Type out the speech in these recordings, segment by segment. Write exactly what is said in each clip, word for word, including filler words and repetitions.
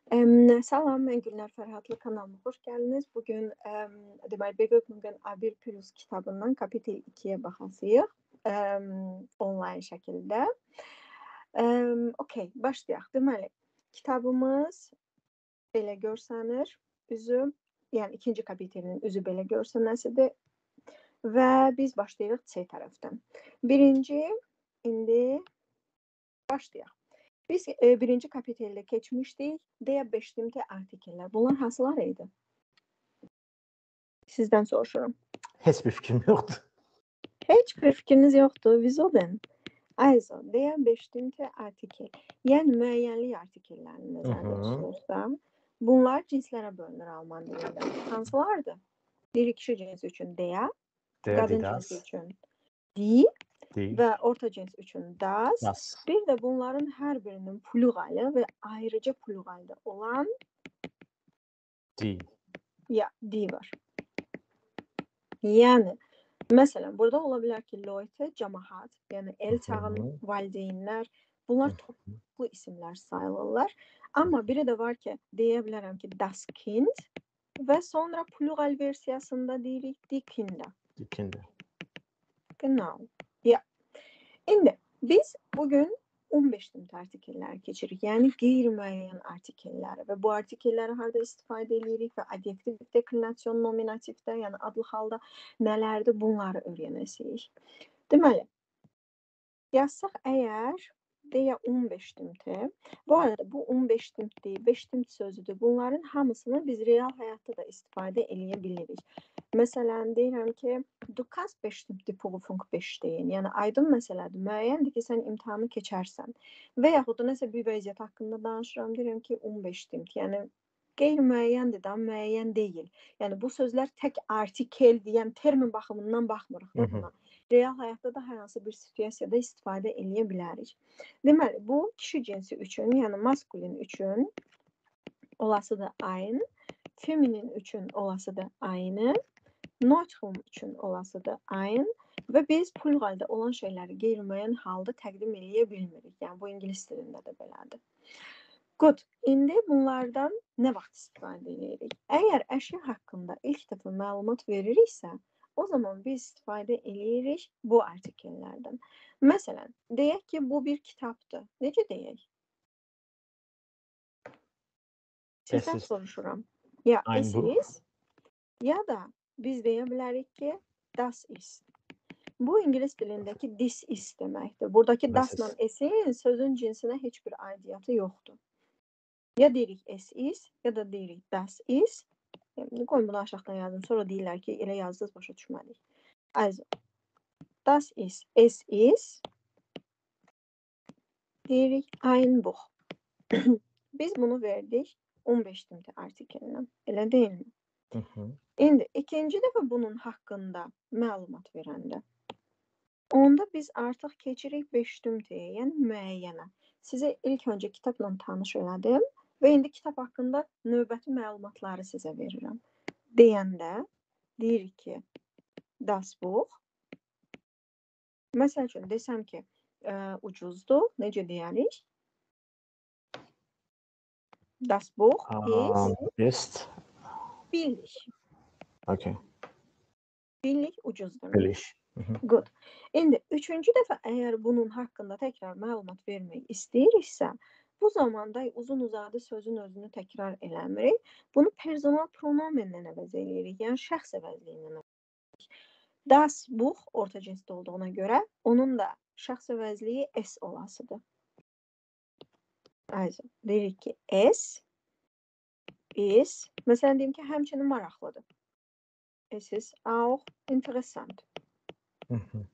Em, Salam, mən Gülnar Fərhadlı kanalıma xoş gəldiniz. Bugün em, deməli Begötmüngün A bir Plus kitabından kapitel ikiyə baxacağıq em, onlayn şəkildə. Em, Okey, başlayaq. Deməli, kitabımız belə görsənir. Üzü, yəni ikinci kapitelin üzü belə görsənəsidir və biz başlayırıq C tərəfdən. Birinci, indi başlayaq. Biz e, birinci kapitelde keçmişdik. D beş limte artikellər. Bunlar hansılar idi? Sizdən soruşuram. Heç bir fikrim yoxdur. Heç bir fikriniz yoxdur. Vizoden. Also, D beş limte artikel. Yəni müəyyənlik artikellərini nəzərdə tutursa, bunlar cinslərə bölünür Alman dilində. Hansılardır? Diri kişi cinsi üçün D, qadın cinsi üçün D və orta cins üçün das. Das. Bir də bunların hər birinin pluralı və ayrıca pluralda olan D. ya D var. Yəni məsələn, burada ola bilər ki, Leute, cəmaət, yəni el çağın valideynlər, bunlar toplu isimlər sayılırlar. Amma biri də var ki, deyə bilərəm ki, das Kind və sonra plural versiyasında deyirik die Kinder. Die Kinder. Genau. Ya. İndi biz bugün on beş limte artikellər keçirik. Yəni qeyri-müəyyən artikelləri və bu artikelləri harda istifadə edirik və adjektiv, deklinasyon, nominativdə, yəni adlı halda nələrdir, bunları öyrənəcəyik. Deməli, yazsaq əgər deyə on beş limte. Bu arada bu on beş limte, beş limte sözüdür. Bunların hamısını biz real həyatda da istifadə eləyə bilirik. Məsələn, deyirəm ki, du kannst bestimmt die Prüfung bestehen. Yəni aydın məsələdir. Müəyyəndir ki, sən imtahanı keçərsən. Və yaxud da nəsə bir vəziyyət haqqında danışıram, deyirəm ki, on beş limte. Yəni qeyri-müəyyəndir da, müəyyən deyil. Yəni bu sözlər tək artikeldir, yəni termin baxımından baxmırıq da buna. Real həyatda da hər hansı bir situasiyada istifadə eləyə bilərik. Deməli, bu kişi cinsi üçün, yəni maskulin üçün olasıdır ein, feminin üçün olasıdır aynı, neutrum üçün olasıdır ein və biz pluralda olan şeyləri qeyri-müəyyən halda təqdim eləyə bilmirik. Yəni bu ingilis dilində də belədir. Good. İndi bunlardan nə vaxt istifadə edirik? Əgər əşya haqqında ilk dəfə məlumat veririksə, o zaman biz istifadə edirik bu artikellərdən. Məsələn, deyək ki, bu bir kitabdır. Necə deyək? Sizdən soruşuram. Ya es ist, ya da biz deyə bilərik ki, das ist. Bu ingilis dilindəki this is deməkdir. Buradakı dasla esin sözün cinsinə heç bir aidiyyatı yoxdur. Ya deyirik es is, ya da deyirik das is. Yəni, qoyun bunu aşağıdan yazın. Sonra deyirlər ki, elə yazdınız, başa düşmədik. Also, das is, es is. Deyirik ein Buch. Biz bunu verdik on beş limte artikelindən. Elə deyilmi? Hı -hı. İndi ikinci dəfə bunun haqqında məlumat verəndə, onda biz artıq keçirik beş limteye, yəni müəyyənə. Sizə ilk öncə kitabla tanış elədim və indi kitab haqqında növbəti məlumatları sizə verirəm. Deyəndə deyirik ki, das Buch. Məsəl üçün desəm ki, ə, ucuzdur, necə deyərik? Das Buch ist, ist billig. Okay. Billig ucuz demək. Billig. Good. İndi üçüncü dəfə əgər bunun haqqında təkrar məlumat vermək istəyiriksə, bu zamanda uzun uzadı sözün özünü təkrar eləmirik. Bunu personal pronomenlə əvəz eləyirik, yəni şəxs əvəzliyi ilə. Das Buch orta cinsdə olduğuna görə onun da şəxs əvəzliyi es olasıdır. Also, deyirik ki, es is, məsələn deyim ki, həmçinin maraqlıdır. Es ist auch interessant. Hı -hı.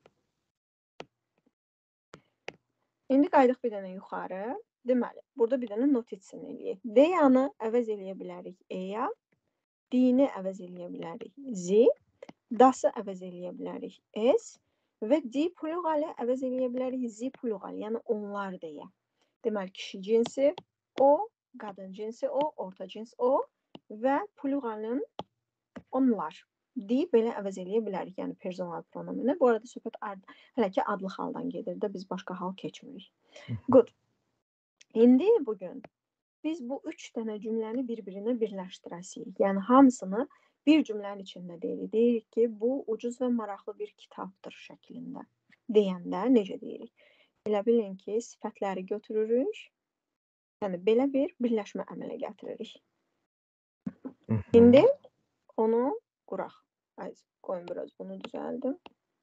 İndi qaydıq bir dənə yuxarı. Deməli, burada bir dənə notisini eləyək. D-yanı əvəz eləyə bilərik E-ya, D-ni əvəz eləyə bilərik Z, das-ı əvəz eləyə bilərik S və D pluralı əvəz eləyə bilərik Z plural, yəni onlar deyə. Deməli, kişi cinsi o, qadın cinsi o, orta cins o və pluralın onlar. D belə əvəz eləyə bilərik, yəni personal pronomeni. Bu arada söhbət hələ ki adlı haldan gedir də, biz başqa hal keçmirik. Good. İndi bugün biz bu üç dənə cümləni bir-birinə birləşdirəsiyik. Yəni hamısını bir cümlənin içində deyirik. Deyirik ki, bu ucuz və maraqlı bir kitabdır şəklində. Deyəndə necə deyirik? Elə bilin ki, sifətləri götürürük. Yəni belə bir birləşmə əmələ gətiririk. Mhm. İndi onu quraq. Ay, qoyun biraz bunu düzəldim.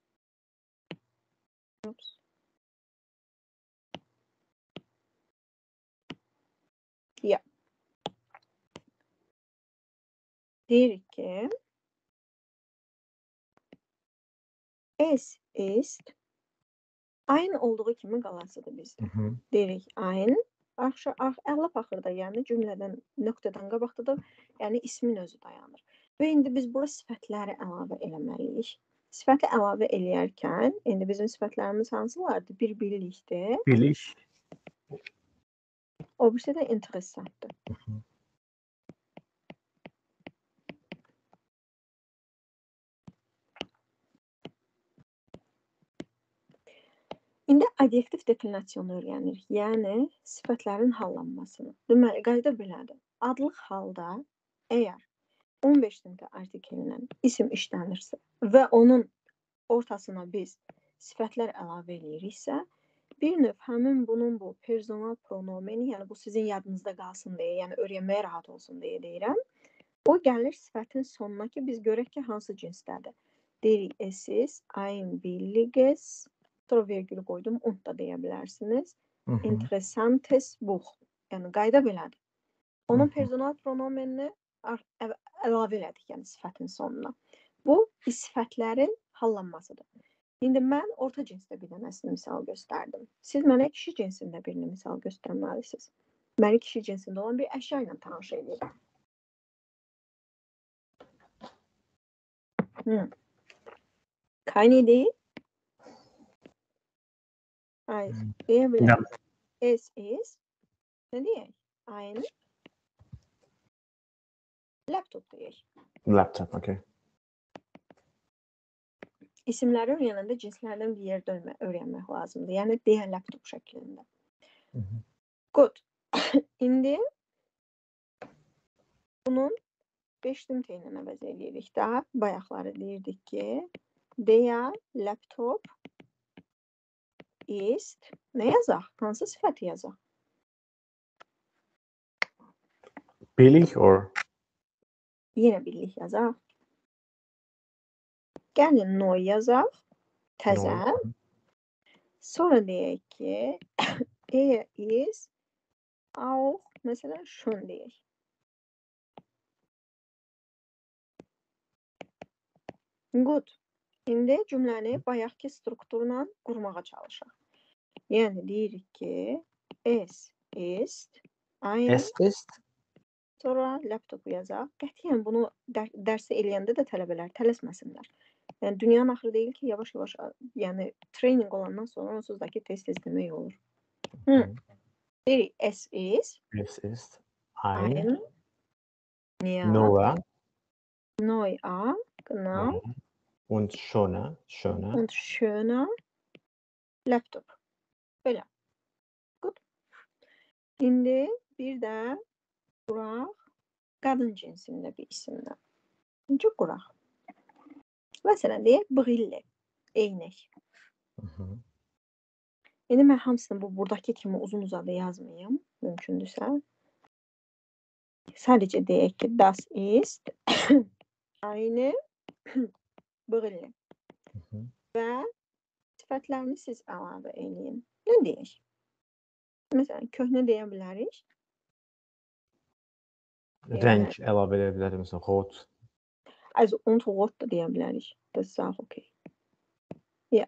Ups. Ya. Deyirik ki, es ist ein olduğu kimi qalasıdır bizdə. Mhm. Deyirik ein. Aşağı, əla axırda, yəni cümlədən, nöqtədən qabaqda da, yəni ismin özü dayanır. Və indi biz bura sifətləri əlavə eləməliyik. Sifəti əlavə eləyərkən, indi bizim sifətlərimiz hansılardır? Bir birlikdir. Birlik. O birisi də interessantdır. Mhm. İndi adjektiv deklinasiyonu öyrənirik. Yəni sifətlərin hallanmasını. Deməli, qayda belədir. Adlıq halda əgər on beş sinfi artikelindən isim işlənirsə və onun ortasına biz sifətlər əlavə eləyiriksə, bir növ həmin bunun bu personal pronomeni, yəni bu sizin yadınızda qalsın deyə, yəni öyrənməyə rahat olsun deyə deyirəm. O gəlir sifətin sonuna ki, biz görək ki, hansı cinsdədir. Deyirik, es ist ein billiges, sonra vergül qoydum, und da deyə bilərsiniz. Mhm. Interessantes Buch. Yəni qayda belədir. Onun Mhm. personal pronomenini ə- əlavə elədik, yəni sifətin sonuna. Bu sifətlərin hallanmasıdır. İndi mən orta cinsdə bir dənəsini misal göstərdim. Siz mənə kişi cinsində birini misal göstərməlisiniz. Məni kişi cinsində olan bir əşya ilə tanış edin. Hmm. Keine Idee? Ay, deyə bilərəm. Ja. Es ist, nə deyək? Ein laptop deyək. Laptop, okay. İsimləri öyrənəndə cinslərdən bir yerdə öyrənmək, öyrənmək lazımdır. Yəni deyən laptop şəklində. Mhm. Good. İndi bunun beşdim teyinə əvəz edirik də. Bayaqları deyirdik ki, der laptop ist, nə yazaq? Hansı sifəti yazaq? Billig or Yenə birlik yazaq. Gəlin neu yazaq. Təzə. neu? Sonra deyək ki, er ist auch, mesela şun deyək. Good. İndi cümləni bayaqki strukturla qurmağa çalışaq. Yəni deyirik ki, es ist ein, Es ist sonra laptopu yazaq. Qətiyyən bunu dərs, dərsə eləyəndə də tələbələr tələsməsinlər. Yəni dünyanın axırı deyil ki, yavaş-yavaş, yəni treyninq olandan sonra onsuz da ki, tez-tez demək olur. Hı. Mhm. Deyirik, es ist Es ist ein ein, ja, neuer neuer, genau, neuer und schöner, schöner und schöner laptop. Belə. Good. İndi bir də quraq qadın cinsində bir isimlə. Necə quraq? Məsələn, deyək, brille, eynək. Mhm. İndi mən hamısını bu buradakı kimi uzun uzadı yazmayayım, mümkündürsə. Sadəcə deyək ki, das ist eine brille. Mhm. Və sifətlərini siz əlavə eləyin. Nə deyək? Məsələn, köhnə deyə bilərik. Renk əlavə edə bilərik, məsələn, rot. Also, und rot da deyə bilərik. Das ist auch okay. Ya.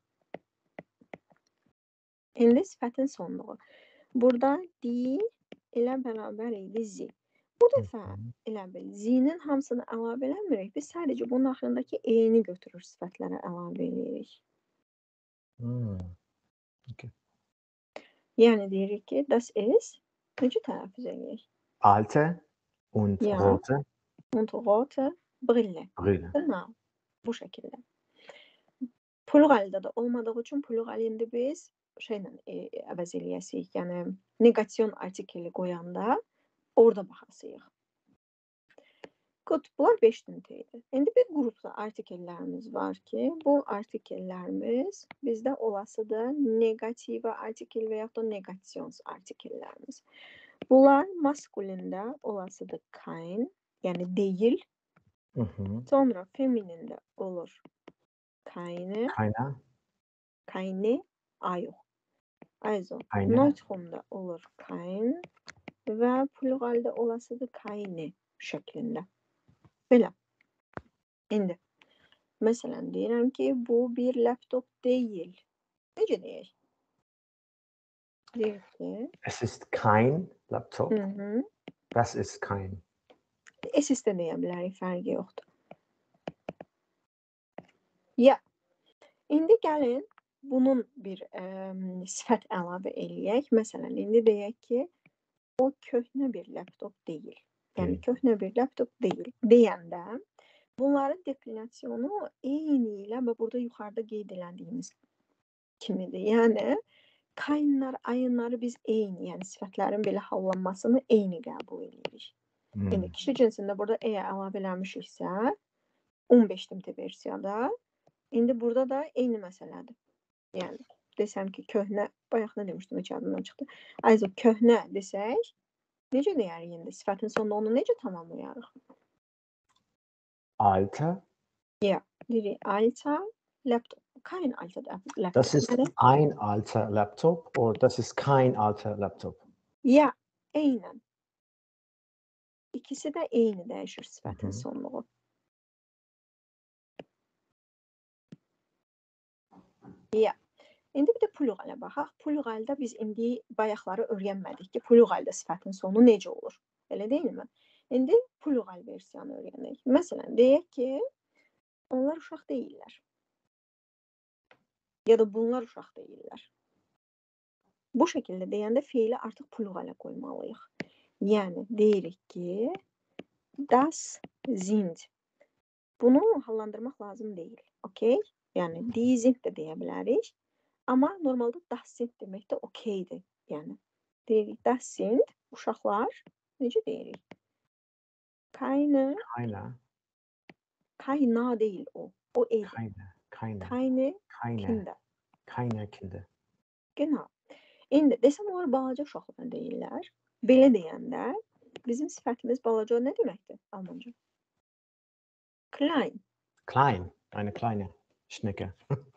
İndi sifətin sonluğu. Burada di ilə bərabər idi zi. Bu dəfə Mhm. elə bil zinin hamısını əlavə eləmirik. Biz sadəcə bunun axırındakı e-ni götürür sifətlərə əlavə eləyirik. Hmm. Okay. Yəni deyirik ki, das ist, necə tələffüz eləyək? Alte und Ja. rote Und rote brille. Brille. Genau. Bu şəkildə. Pluralda da olmadığı üçün pluralində biz şeylə e, əvəz eləyəsik. Yəni neqasion artikeli qoyanda orada baxasıyıq. Good, bunlar beş nömrə idi. İndi bir qrupda artikellərimiz var ki, bu artikellərimiz bizdə olasıdır negativ artikel və yaxud da negations artikellərimiz. Bunlar maskulində olasıdır kein, yəni deyil. Hı hı. Sonra feminində olur keine, Keiner. keine, a yox. Also, Keine. neutronda olur kein və pluralda olasıdır keine şəklində. Belə. İndi, məsələn, deyirəm ki, bu bir laptop deyil. Necə deyək? Deyək ki, Es ist kein Laptop. hı -hı. Das ist kein. Es də deyə bilərik, fərqi yoxdur. Ya, indi gəlin bunun bir ə, sifət əlavə eləyək. Məsələn, indi deyək ki, o köhnə bir laptop deyil. Yəni, Deyil. köhnə bir laptop deyil. Deyəndə, bunların deklinasiyonu eyni ilə və burada yuxarıda qeyd elədiyimiz kimidir. Yəni, kainlər, ayınları biz eyni, yəni sifətlərin belə hallanmasını eyni qəbul edirik. Hmm. İndi kişi cinsində burada e əlavə eləmişiksə, on beş nömrə versiyada, indi burada da eyni məsələdir. Yəni, desəm ki, köhnə, bayaq nə demişdim, heç adından çıxdı. Also, köhnə desək, necə deyərik indi? Sifətin sonunda onu necə tamamlayarıq? Alter. Ja, deyirik alter laptop. Kein alter laptop. Das ist Yəni, ein alter Laptop oder das ist kein alter Laptop. ya, eynən. İkisi də eyni dəyişir sifətin Hı hı. sonluğu. Ya. İndi bir də pluralə baxaq. Pluralda biz indi bayaqları öyrənmədik ki, pluralda sifətin sonu necə olur? Elə deyilmi? İndi plural versiyanı öyrənək. Məsələn, deyək ki, onlar uşaq deyillər. Ya da bunlar uşaq deyillər. Bu şəkildə deyəndə feili artıq pluralə qoymalıyıq. Yəni, deyirik ki, das sind. Bunu hallandırmaq lazım deyil. Okay? Yəni, die sind də deyə bilərik. Amma normalda das sind demək də okeydir. Yəni, deyirik das sind uşaqlar. Necə deyirik? Keine, Keiner. keiner deyil o. O eydir. Keine. Keine. Keine Keine. Kinder. Keine Kinder. Genau. İndi desəm onlar balaca uşaqlar deyirlər. Belə deyəndə bizim sifətimiz balaca nə deməkdir Almanca? Klein. Klein. Eine kleine Schnecke.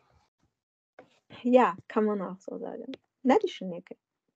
Ja, kann man auch so sagen. Nədir şneke?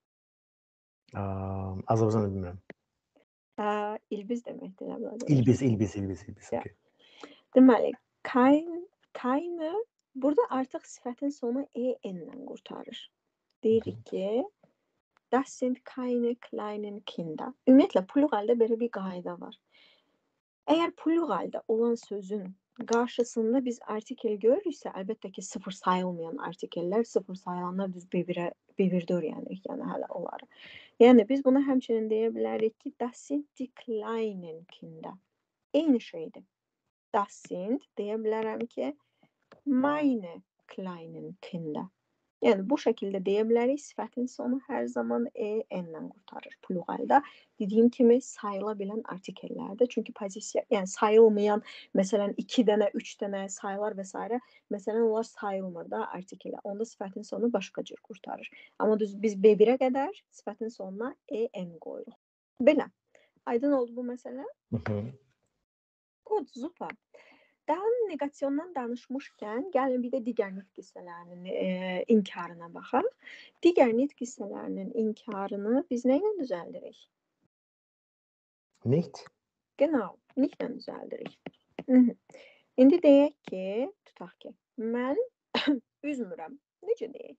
Ähm, Azərbaycan bilmirəm. Ə, ilbiz deməkdir. Nə biləcək? İlbiz, ilbiz, ilbiz, ilbiz. Ya. Okay. Deməli, kein, keine burada artıq sifətin sonu en-lə qurtarır. Deyirik ki, das sind keine kleinen Kinder. Ümumiyyətlə, pluralda belə bir qayda var. Əgər pluralda olan sözün qarşısında biz artikel görürüksə, əlbəttə ki, sıfır sayılmayan artikellər, sıfır sayılanlar düz B birə, B birdə öyrənirik, yəni hələ onları. Yəni, biz buna həmçinin deyə bilərik ki, das sind die kleinen Kinder. Eyni şeydir. Das sind deyə bilərəm ki, meine kleinen Kinder. Yəni, bu şəkildə deyə bilərik, sifətin sonu hər zaman e-lə qurtarır pluralda. Dediyim kimi, sayıla bilən artikellərdə. Çünki pozisiya, yəni sayılmayan, məsələn, iki dənə, üç dənə sayılar və s. Məsələn, onlar sayılmır da artikelə. Onda sifətin sonu başqa cür qurtarır. Amma düz biz B birə qədər sifətin sonuna en qoyuruq. Belə. Aydın oldu bu məsələ? Hı hı. Good, super. Daha negasyondan danışmışkən, gəlin bir də digər nitq hissələrinin e, inkarına baxaq. Digər nitq hissələrinin inkarını biz nə ilə düzəldirik? Nicht. Genau, nichtlə düzəldirik. Hı -hı. İndi deyək ki, tutaq ki, mən üzmürəm. Necə deyək?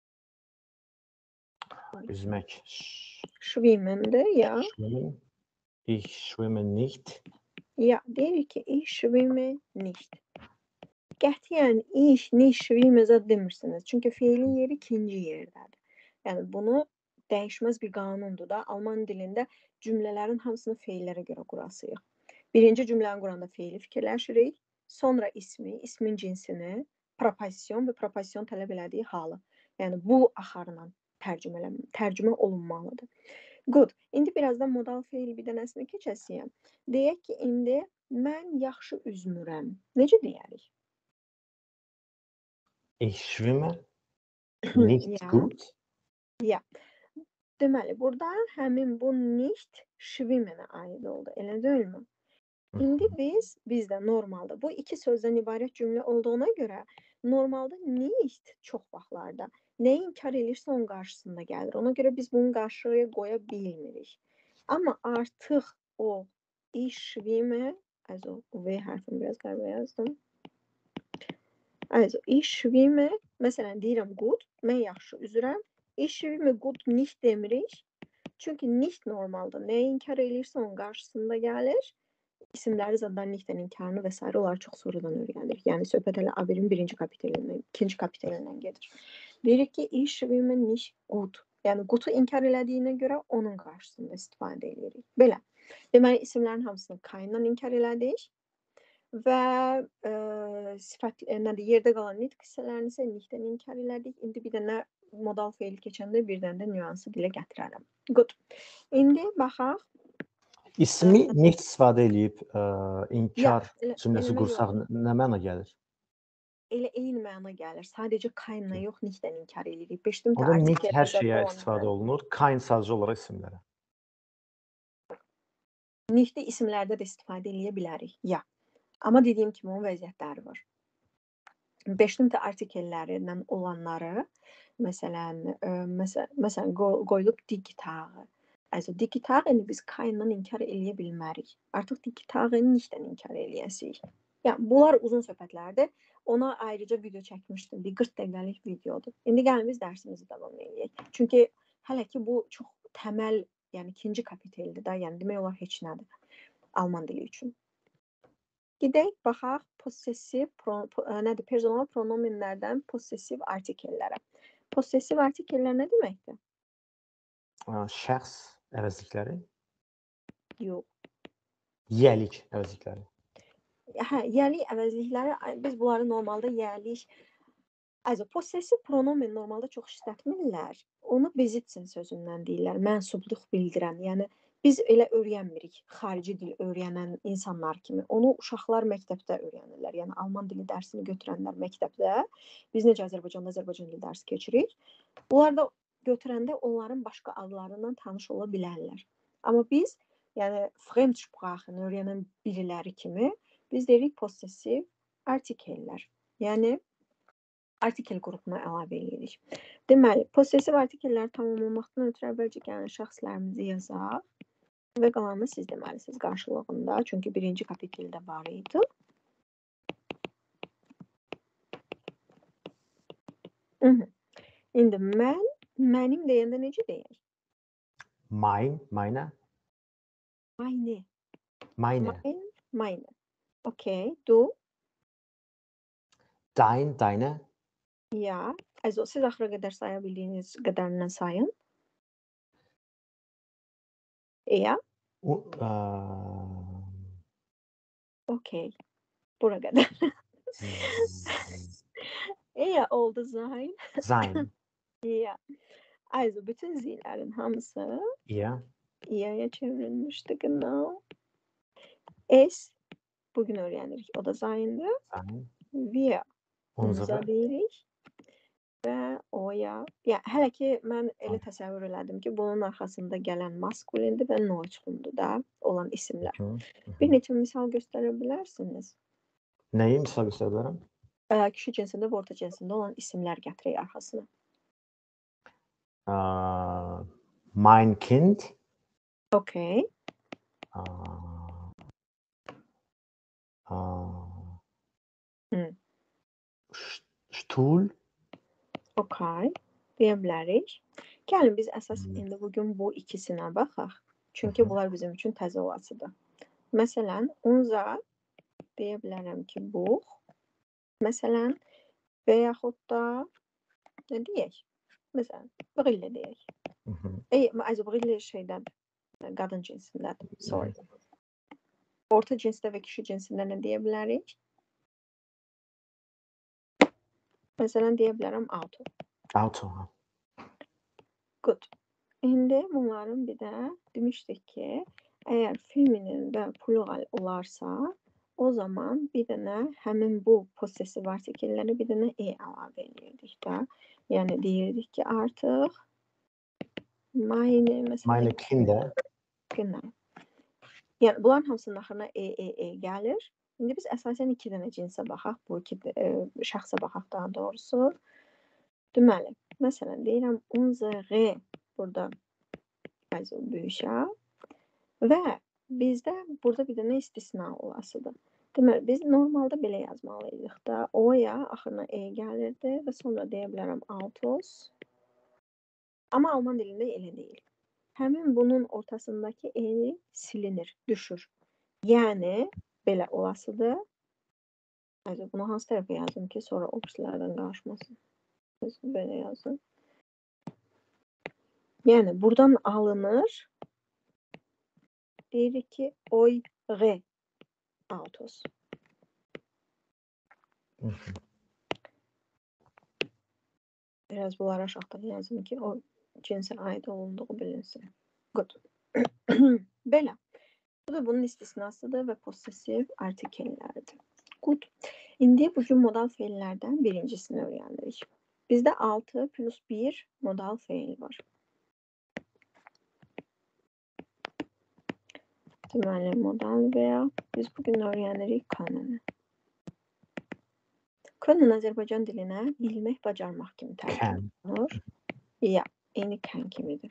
Üzmək. Schwimmendir, ya. Schwimmen. Ich schwimme nicht. Ya, deyirik ki, ich schwimme nicht. Qətiyyən ich, nicht, schwimme zad demirsiniz. Çünki feilin yeri ikinci yerdədir. Yəni, bunu dəyişməz bir qanundur da. Alman dilində cümlələrin hamısını feillərə görə qurasıyıq. Birinci cümləni quranda feili fikirləşirik. Sonra ismi, ismin cinsini, proposision və proposision tələb elədiyi halı. Yəni bu axarla tərcümə tərcümə olunmalıdır. Good. İndi birazdan modal feil bir dənəsini keçəsiyəm. Deyək ki, indi mən yaxşı üzmürəm. Necə deyərik? Ich schwimme nicht Ya. gut. Ya. Deməli, burada həmin bu nicht schwimmenə aid oldu. Elə deyilmi? İndi biz, bizdə normalda bu iki sözdən ibarət cümlə olduğuna görə normalda nicht çox vaxtlarda nəyi inkar edirsə onun qarşısında gəlir. Ona görə biz bunu qarşıya qoya bilmirik. Amma artıq o ich schwimme, also V hərfini biraz qəribə yazdım. Also ich schwimme, məsələn deyirəm gut, mən yaxşı üzürəm. Ich schwimme gut nicht demirik. Çünki nicht normalda nəyi inkar edirsə onun qarşısında gəlir. İsimləri zaten nihtdən inkarını və s. onlar çox sonradan öyrənir. Yəni söhbət elə A birin birinci kapitelindən, ikinci kapitelindən gedir. Deyirik ki, ich schwimme nicht gut. Yəni gutu inkar elədiyinə görə onun qarşısında istifadə edirik. Belə. Deməli isimlərin hamısını kainlə inkar elədik və e, sifət e, nədir, yerdə qalan nitq hissələrini isə nihtdən inkar elədik. İndi bir dənə modal feil keçəndə bir dənə də nüansı dilə gətirərəm. Good. İndi baxaq. İsmi nicht istifadə edib ə, inkar Ya, elə- cümləsi eləmək qursaq yox. nə məna gəlir? Elə eyni məna gəlir. Sadəcə kainlə yox, nihtdən inkar edirik. Beşdim Orada nicht hər şeyə istifadə olunur, kain sadəcə olaraq isimlərə. Nihti isimlərdə də istifadə edə bilərik. Ya. Amma dediyim kimi onun vəziyyətləri var. Beşdim də artikellərindən olanları, məsələn, ə, məsəl, məsələn qoy- qoyulub digitağı. Also digitağı biz kainlə inkar eləyə bilmərik. Artıq digitağı nihtdən inkar eləyəsirik. Yəni bunlar uzun söhbətlərdir. Ona ayrıca video çəkmişdim. Bir qırx dəqiqəlik videodur. İndi gəlin biz dərsimizi davam edək. Çünki hələ ki bu çox təməl, yəni ikinci kapiteldir da, yəni demək olar heç nədir alman dili üçün. Gedək baxaq possessiv pro, po, nədir? Personal pronominlərdən possessiv artikellərə. Possessiv artikellər nə deməkdir? Ə, Şəxs əvəzlikləri, Yox. yiyəlik əvəzlikləri. Hə, yəlik əvəzlikləri biz bunları normalda yəlik Also possessiv pronomen normalda çox işlətmirlər. Onu bezitsin sözündən deyirlər. Mənsubluq bildirən. Yəni biz elə öyrənmirik xarici dil öyrənən insanlar kimi. Onu uşaqlar məktəbdə öyrənirlər. Yəni alman dili dərsini götürənlər məktəbdə. Biz necə Azərbaycanda Azərbaycan dili dərsi keçirik. Bunlar da götürəndə onların başqa adlarından tanış ola bilərlər. Amma biz, yəni Fremdsprachen öyrənən biriləri kimi biz deyirik possessiv artikellər. Yəni artikel qrupuna əlavə edirik. Deməli, possessiv artikelləri tamamlamaqdan ötürü əvvəlcə gəlin şəxslərimizi yazaq və qalanını siz deməlisiniz qarşılığında. Çünki birinci kapiteldə var idi. Mhm. İndi mən, mənim deyəndə necə deyək? Mein, meine, Meine. meine, Mein, meine. Okay, du? dein, deine, Ya. Also siz axıra qədər saya bildiyiniz qədərindən sayın. Ya. u, ə, Okay. Bura qədər. z- Ya oldu sein. sein, Ya. Also bütün zillerin hamısı ihr, i'ye çevrilmişti. Genau. Es bugün öğrenirik. O da sein'di. sein, Wir unsere, unser deyirik. Və o ya. Ya hələ ki mən elə təsəvvür elədim ki, bunun arxasında gələn maskulindir və neutrundur da olan isimlər. Hı, hı. Bir neçə misal göstərə bilərsiniz? Nəyi misal göstərə bilərəm? Ə, kişi cinsində və orta cinsində olan isimlər gətirək arxasına. Ə, mein Kind, Okay. ə, ə, Hı. ş- Stuhl, Okay. Deyə bilərik. Gəlin biz əsas Hmm. indi bugün bu ikisinə baxaq. Çünki Mhm. bunlar bizim üçün təzə olasıdır. Məsələn, unser deyə bilərəm ki, bu. Məsələn, və yaxud da nə deyək? Məsələn, brille deyək. Hı -hı. Ey, also brille şeydən, qadın cinsindədir. Sorry. Orta cinsdə və kişi cinsində nə deyə bilərik? Məsələn, deyə bilərəm auto. Auto. ha. Good. İndi bunların bir də demişdik ki, əgər feminin və plural olarsa, o zaman bir dənə həmin bu possessive artikellərə bir dənə e əlavə edirdik də. Yəni deyirdik ki, artıq meine məsələn Meine Kinder. Genau. Yəni bunların hamısının axırına e, e, e gəlir. İndi biz əsasən iki dənə cinsə baxaq, bu iki e, şəxsə baxaq daha doğrusu. Deməli, məsələn deyirəm unsere burada also bücher və bizdə burada bir dənə istisna olasıdır. Deməli, biz normalda belə yazmalıydıq da. O-ya axırına e gəlirdi və sonra deyə bilərəm autos. Amma alman dilində elə deyil. Həmin bunun ortasındakı e silinir, düşür. Yəni belə olasıdır. Ayrıca bunu hansı tərəfə yazdım ki, sonra opsiyalardan qarışmasın. Belə yazdım. Yəni buradan alınır. Deyirik ki, eure autos. Hı hı. Biraz bunları aşağıdan yazdım ki, o cinsə aid olunduğu bilinsin. Good. Belə. Bu da bunun istisnasıdır və possessive artikellərdir. Good. İndi bugün modal feillərdən birincisini öyrənirik. Bizdə altı plus bir modal feil var. Deməli, modal veya biz bugün öyrənirik können. Können Azərbaycan dilinə bilmək, bacarmaq kimi tərcümə olunur. Ya, eyni can kimidir.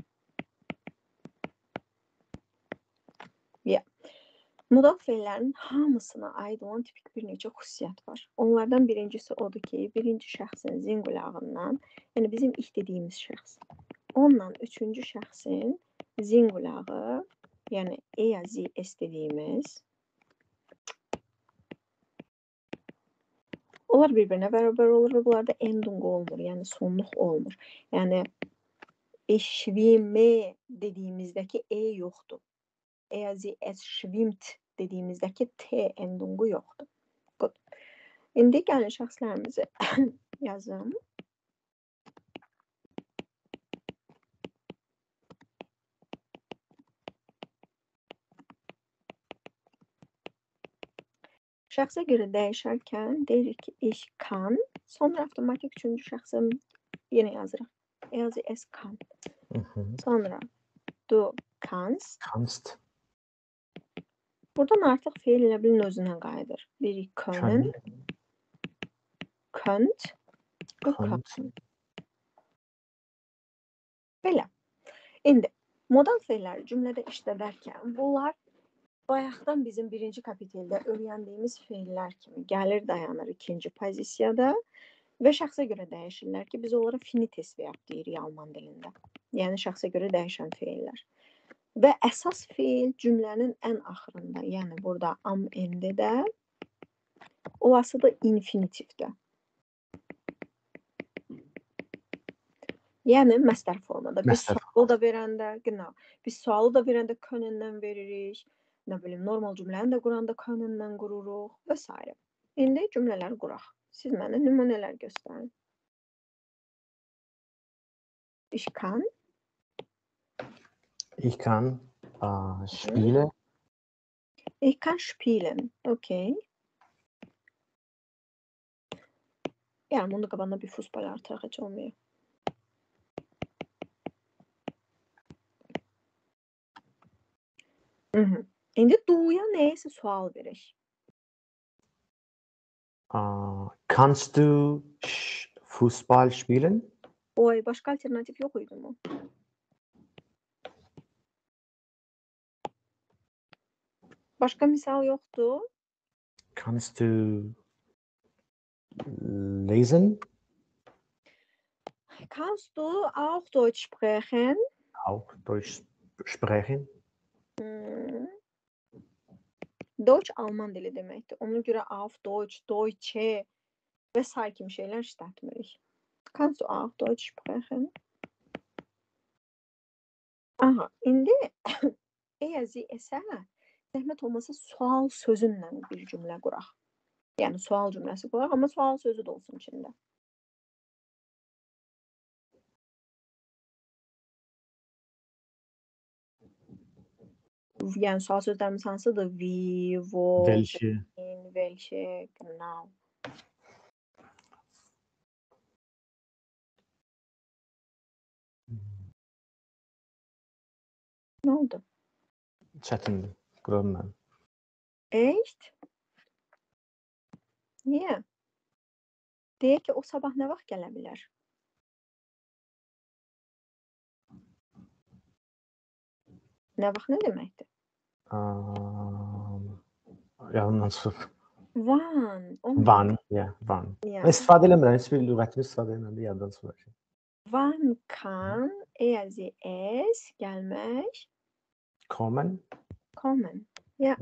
Ya. Modal feillərin hamısına aid olan tipik bir neçə xüsusiyyət var. Onlardan birincisi odur ki, birinci şəxsin zingulağından, yəni bizim ich dediyimiz şəxs, onunla üçüncü şəxsin zingulağı, yəni er, sie, es dediyimiz, onlar bir-birinə bərabər olur və bunlarda endung olmur, yəni sonluq olmur. Yəni ich schwimme dediyimizdəki e yoxdur. Er, sie, es schwimmt dediyimizdəki t endungu yoxdur. Good. İndi gəlin şəxslərimizi yazım. Şəxsə görə dəyişərkən deyirik ki, ich kann, sonra avtomatik üçüncü şəxsə yenə yazırıq. Er, sie, es kann. Hı hı. Sonra du kannst. Kannst. Buradan artıq feil elə bilin özünə qayıdır. Deyirik können, könnt, bu Könnt. kann. Belə. İndi modal feilləri cümlədə işlədərkən bunlar bayaqdan bizim birinci kapiteldə öyrəndiyimiz feillər kimi gəlir dayanır ikinci pozisiyada və şəxsə görə dəyişirlər ki, biz onlara finites verb deyirik alman dilində. Yəni şəxsə görə dəyişən feillər. Və əsas feil cümlənin ən axırında, yəni burada am endi-də olası da infinitivdə. Yəni məsdər formada. Biz Məsdər. sualı da verəndə, genau, biz sualı da verəndə könnəndən veririk. Nə bilim, normal cümləni də quranda könnəndən qururuq və s. İndi cümlələri quraq. Siz mənə nümunələr göstərin. Ich kann. Ich kann äh, spielen. Ich kann spielen. Okay. Yəni bunun da qabağında bir futbol artıq heç olmuyor. Hı -hı. İndi duya nəyəsə sual verək. Äh, kannst du Fußball spielen? Oy, başqa alternativ yox idi mi? Başqa misal yoxdur. Kannst du lesen? Kannst du auch Deutsch sprechen? Auch Deutsch sprechen? Hmm. Deutsch Alman dili deməkdir. Ona görə auf Deutsch, Deutsche və sair kimi şeylər işlətmirik. Kannst du auch Deutsch sprechen? Aha, indi eğer esə zəhmət olmasa sual sözünlə bir cümlə quraq. Yəni sual cümləsi quraq, amma sual sözü də olsun içində. Yəni sual sözlərimiz hansıdır? We, wo, Welche. wen, welche, genau. Nə oldu? Çətindir. Quradım mən. Echt? Niyə? Deyək ki, o sabah nə vaxt gələ bilər? Nə vaxt nə deməkdir? Um, Yadımdan çıxıb. Wann. olmadı. Van. Yeah, van. Yəni, Mən istifadə eləmirəm. Heç bir lüğətimi istifadə eləmirəm. Yaddan çıxıb. wann kann er sie es gəlmək? Kommen. Kommen. Ya.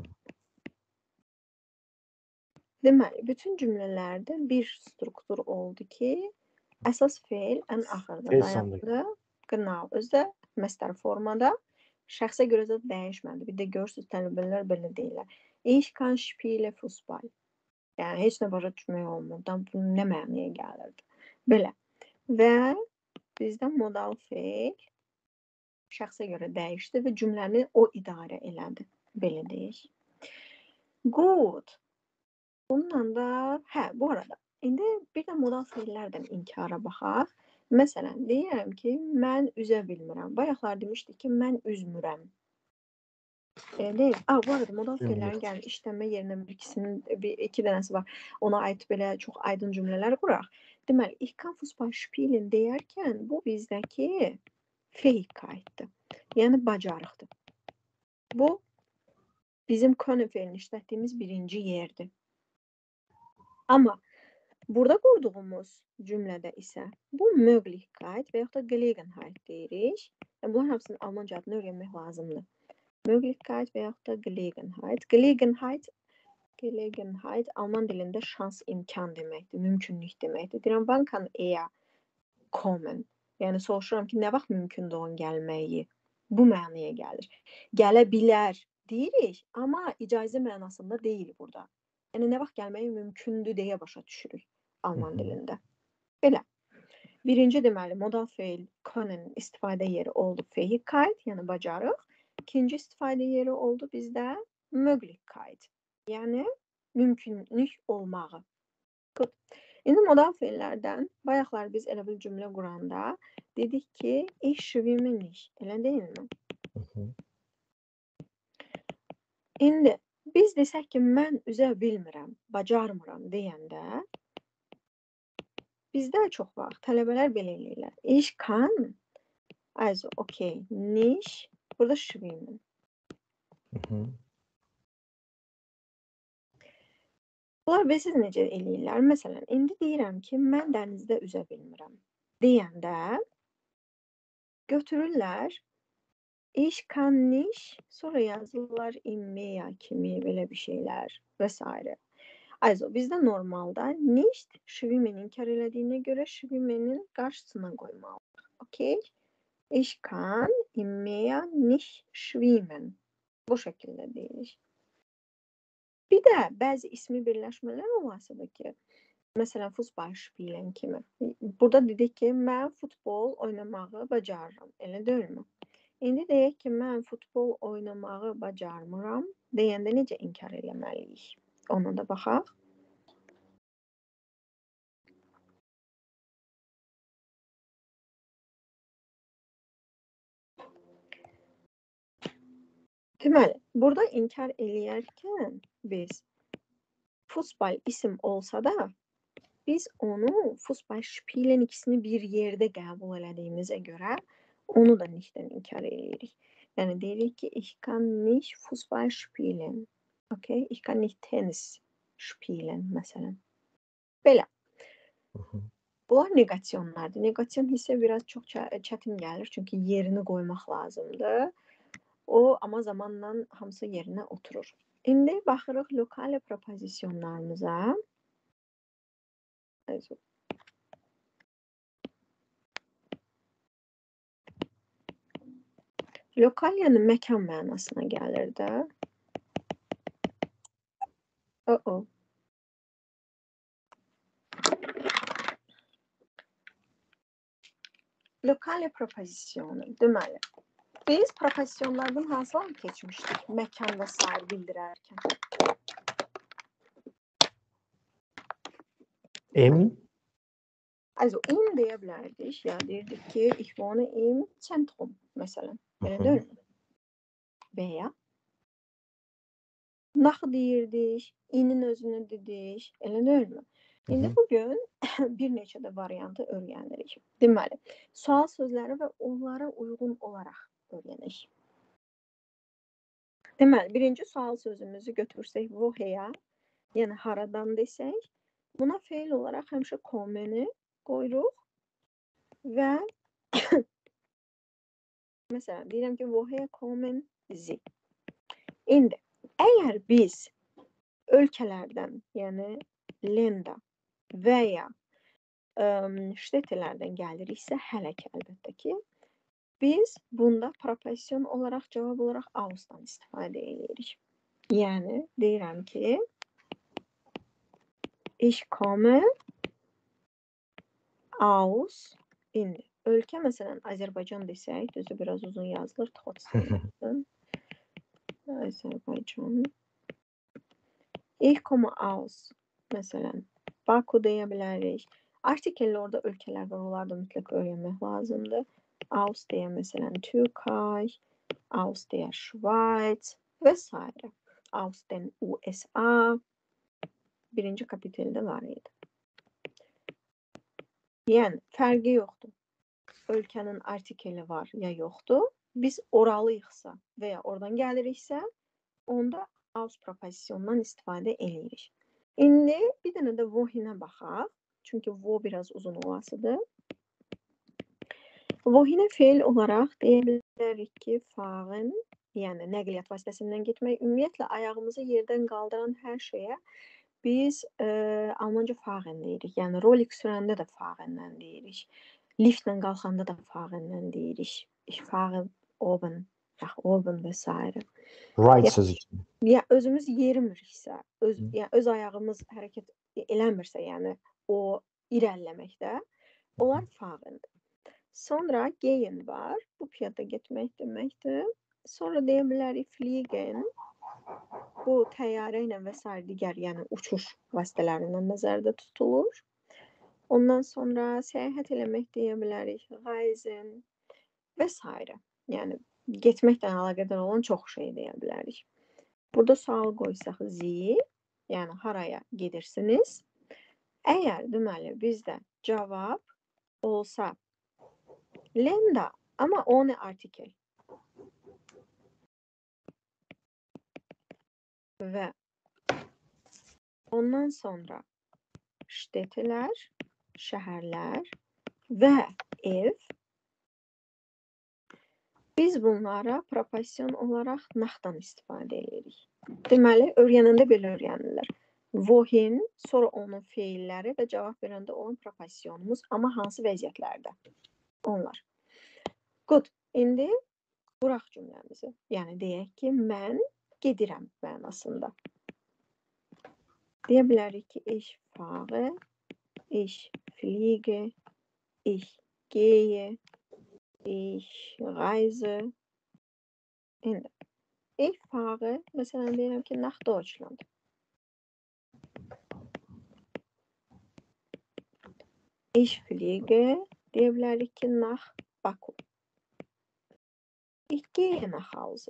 Deməli, bütün cümlələrdə bir struktur oldu ki, əsas feil ən axırda Feil dayandı. Genau. Özdə məsdər formada şəxsə görə də dəyişmədi. Bir də görürsüz tələbələr belə deyirlər. Ich kann spiele Fußball. Yəni heç nə başa düşmək olmur. Bu nə mənaya gəlirdi? Belə. Və bizdə modal feil şəxsə görə dəyişdi və cümləni o idarə elədi. Belə deyək. Good. Bununla da, hə, bu arada, indi bir də modal feillərdən inkara baxaq. Məsələn, deyirəm ki, mən üzə bilmirəm. Bayaqlar demişdik ki, mən üzmürəm. E, deyil. A, bu arada modal feillərin gəlin işlənmə yerinə bir ikisinin, bir, iki dənəsi var. Ona aid belə çox aydın cümlələr quraq. Deməli, ich kann Fußball spielen deyərkən bu bizdəki Fähigkeitdir. Yəni bacarıqdır. Bu bizim können feilini işlətdiyimiz birinci yerdir. Amma burada qurduğumuz cümlədə isə bu Möglichkeit və yaxud da Gelegenheit deyirik. Yəni bunların hamısının Almanca adını öyrənmək lazımdır. Möglichkeit və yaxud da Gelegenheit. Gelegenheit, Gelegenheit Alman dilində şans, imkan deməkdir, mümkünlük deməkdir. Deyirəm, wann kann er kommen? Yəni soruşuram ki, nə vaxt mümkündür onun gəlməyi? Bu mənaya gəlir. Gələ bilər deyirik, amma icazə mənasında deyil burada. Yəni nə vaxt gəlməyi mümkündür deyə başa düşürük Alman dilində. Belə. Birinci deməli modal feil können istifadə yeri oldu Fähigkeit, yəni bacarıq. İkinci istifadə yeri oldu bizdə Möglichkeit, yəni mümkünlük olmağı. Good. İndi modal feillərdən bayaqlar biz elə bir cümlə quranda dedik ki, ich schwimme nicht. Elə deyilmi? İndi biz desək ki, mən üzə bilmirəm, bacarmıram deyəndə bizdə çox vaxt tələbələr belə eləyirlər. Ich kann, also okay, nicht, burada schwimmen. Bunlar bilsiz necə eləyirlər? Məsələn, indi deyirəm ki, mən dənizdə üzə bilmirəm deyəndə götürürlər ich kann nicht, sonra yazırlar immeya kimi belə bir şeylər və s. Also, bizdə normalda nicht schwimmen inkar elədiyinə görə schwimmenin qarşısına qoymalıyıq. Okay? Ich kann immeya nicht schwimmen. Bu şəkildə deyirik. Bir də bəzi ismi birləşmələr olasıdır ki, məsələn, Fußball spielen kimi. Burada dedik ki, mən futbol oynamağı bacarıram. Elə deyilmi? İndi deyək ki, mən futbol oynamağı bacarmıram deyəndə necə inkar eləməliyik? Ona da baxaq. Deməli, burada inkar eləyərkən biz Fußball isim olsa da biz onu Fußball spielen ikisini bir yerdə qəbul elədiyimizə görə onu da nichtdən inkar eləyirik. Yəni deyirik ki, ich kann nicht Fußball spielen. Okay? Ich kann nicht Tennis spielen məsələn. Belə. Bunlar negasyonlardır. Negasyon hissə biraz çox çətin gəlir, çünki yerini qoymaq lazımdır. O, amma zamanla hamısı yerinə oturur. İndi baxırıq lokal prepozisyonlarımıza. Lokal yəni məkan mənasına gəlir də. O-o. Lokal prepozisyonu, deməli. Biz profesyonlardan hansılarını keçmişdik məkan və sair bildirərkən? Im, Also im deyə bilərdik. Ya deyirdik ki, ich wohne im Zentrum məsələn. Elə Mhm. deyil mi? Və ya nach deyirdik, inin özünü dedik. Elə deyil mi? İndi Mhm. bugün bir neçə də variantı öyrənirik. Deməli, sual sözləri və onlara uyğun olaraq öyrənək. Deməli, birinci sual sözümüzü götürsək woher, yəni haradan desək, buna feil olaraq həmişə kommen'i qoyuruq və məsələn, deyirəm ki, woher kommen Sie? İndi, əgər biz ölkələrdən, yəni Länder və ya ştetelərdən gəliriksə, hələ ki, əlbəttə ki, biz bunda proposision olaraq, cavab olaraq ausdan istifadə edirik. Yəni, deyirəm ki, ich komme aus, indi, ölkə məsələn, Azərbaycan desək, düzü biraz uzun yazılır, trotzdem. Azərbaycan. Ich komme aus, məsələn, Baku deyə bilərik. Artikelli orada ölkələr var, onları da mütləq öyrənmək lazımdır. Aus deyə məsələn Türkay, Aus deyə Şvayts və s. Aus den U S A birinci kapiteldə var idi. Yəni, fərqi yoxdur. Ölkənin artikeli var ya yoxdur. Biz oralıyıqsa və ya oradan gəliriksə, onda aus proposisiondan istifadə edirik. İndi bir dənə də wohinə baxaq. Çünki wo biraz uzun olasıdır. Wohinə feil olaraq deyə bilərik ki, fahren, yəni nəqliyyat vasitəsindən getmək, ümumiyyətlə ayağımızı yerdən qaldıran hər şeyə biz e, Almanca fahren deyirik. Yəni rolik sürəndə də fahrendən deyirik. Liftlə qalxanda da fahrendən deyirik. Ich fahre oben, nach oben və s. Right Ya, sözü kimi. ya özümüz yerimiksə, öz, yəni öz ayağımız hərəkət eləmirsə, yəni o irəliləməkdə, onlar fahrendir. Sonra gehen var. Bu piyada getmək deməkdir. Sonra deyə bilərik fliegen. Bu təyyarə ilə və s. digər, yəni uçuş vasitələrindən nəzərdə tutulur. Ondan sonra səyahət eləmək deyə bilərik reisen və s. Yəni getməklə əlaqədar olan çox şey deyə bilərik. Burada sual qoysaq Sie, yəni haraya gedirsiniz? Əgər deməli bizdə cavab olsa Länder, amma o nə artikel? Və ondan sonra ştetelər, şəhərlər və ev. Biz bunlara proposision olaraq nachdan istifadə edirik. Deməli, öyrənəndə belə öyrənirlər. Wohin, sonra onun feilləri və cavab verəndə olan proposisionumuz, amma hansı vəziyyətlərdə? Onlar. Good. İndi quraq cümləmizi. Yəni deyək ki, mən gedirəm mənasında. Deyə bilərik ki, ich fahre, ich fliege, ich gehe, ich reise. İndi ich fahre, məsələn deyirəm ki, nach Deutschland. Ich fliege, deyə bilərik ki, nach Baku. Ich gehe nach Hause.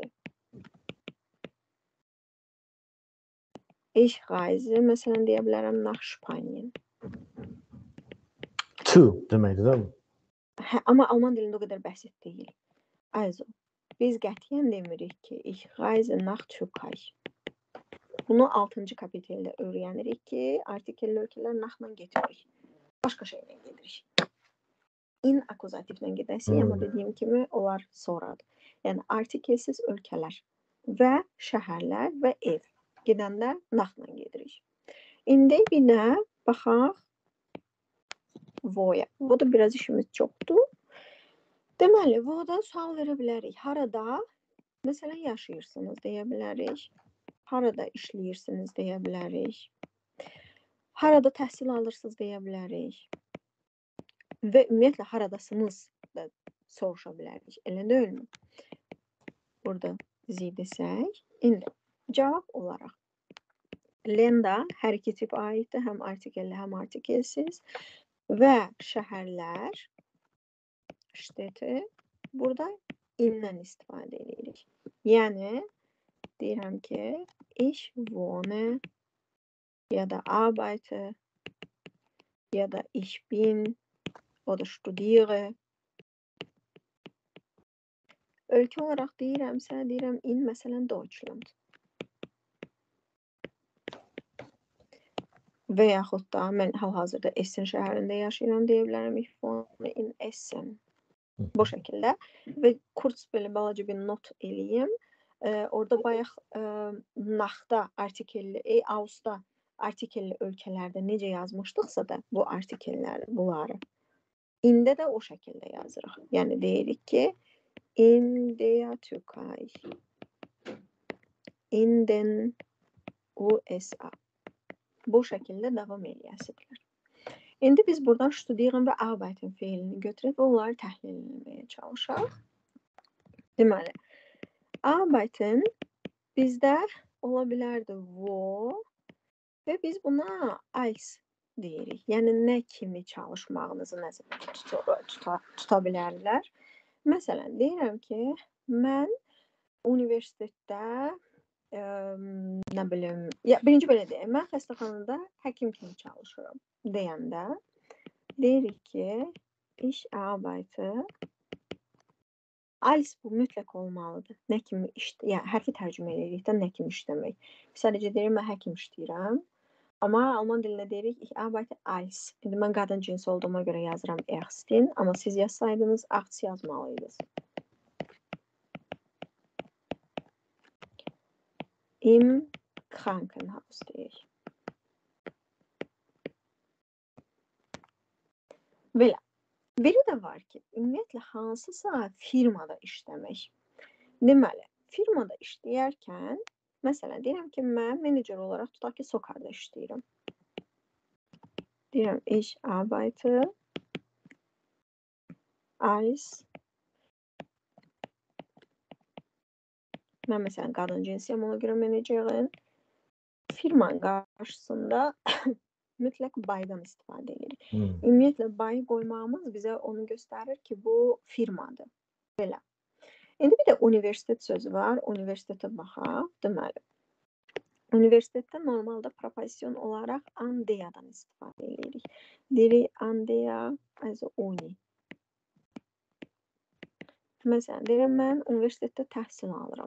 Ich reise, məsələn deyə bilərəm nach Spanien. To deməkdir, değil mi? Hə, amma Alman dilində o qədər bəsit deyil. Also, biz qətiyyən demirik ki, ich reise nach Türkay. Bunu altıncı kapiteldə öyrənirik ki, artikelli ölkələr nachla getmirik. Başqa şeylə gedirik. In akuzativlə gedəsik, Hmm. amma dediyim kimi onlar sonradır. Yəni artikelsiz ölkələr və şəhərlər və ev. Gedəndə nachla gedirik. İndi bir də baxaq voya. Bu da biraz işimiz çoxdur. Deməli, voda sual verə bilərik. Harada, məsələn, yaşayırsınız deyə bilərik. Harada işləyirsiniz deyə bilərik. Harada təhsil alırsınız deyə bilərik. Və ümumiyyətlə haradasınız da soruşa bilərik. Elə deyilmi? burada zi desək, indi cavab olaraq Lenda hər iki tip aiddir, həm artikelli, həm artikelsiz və şəhərlər şteti burada indən istifadə edirik. Yəni deyirəm ki, ich wohne ya da arbeite ya da ich bin oder studiere. Ölkə olaraq deyirəmsə, deyirəm in məsələn Deutschland. Və yaxud da mən hal-hazırda Essen şəhərində yaşayıram deyə bilərəm. Ich wohne in Essen. Bu şəkildə. Və kurz belə balaca bir not eləyim. Ee, orada bayaq e, naxda artikelli, e, austa artikelli ölkələrdə necə yazmışdıqsa da bu artikelləri, bunları ində də o şəkildə yazırıq. Yəni deyirik ki, in der Türkei, in den U S A. Bu şəkildə davam eləyəsiniz. İndi biz buradan studieren və arbeiten feilini götürüb onları təhlil etməyə çalışaq. Deməli, arbeiten bizdə ola bilərdi wo və biz buna als deyirik. Yəni nə kimi çalışmağınızı nəzərdə tuta, tuta, tuta bilərlər. Məsələn, deyirəm ki, mən universitetdə ə, nə bilim, ya birinci belə deyim, mən xəstəxanada həkim kimi çalışıram deyəndə deyirik ki, ich arbeite als bu mütləq olmalıdır. Nə kimi iş, yəni hərfi tərcümə edirik də nə kimi iş demək. Sadəcə deyirəm mən həkim işləyirəm. Amma alman dilində deyirik ich arbeite als. İndi mən qadın cinsi olduğuma görə yazıram Ärztin, amma siz yazsaydınız Arzt yazmalıydınız. Im Krankenhaus deyək. Belə. Biri də var ki, ümumiyyətlə hansısa firmada işləmək. Deməli, firmada işləyərkən, məsələn, deyirəm ki, mən menecer olaraq tutaq ki, Sokarda işləyirəm. Deyirəm, ich arbeite als mən məsələn, qadın cinsiyəm, ona görə menecerin firmanın qarşısında mütləq baydan istifadə edirik. Hmm. Ümumiyyətlə, bayı qoymağımız bizə onu göstərir ki, bu firmadır. Belə. İndi bir də universitet sözü var. Universitetə baxaq. Deməli, universitetdə normalda proposision olaraq andeyadan istifadə edirik. Deyirik, andeya, also uni. Məsələn, deyirəm, mən universitetdə təhsil alıram.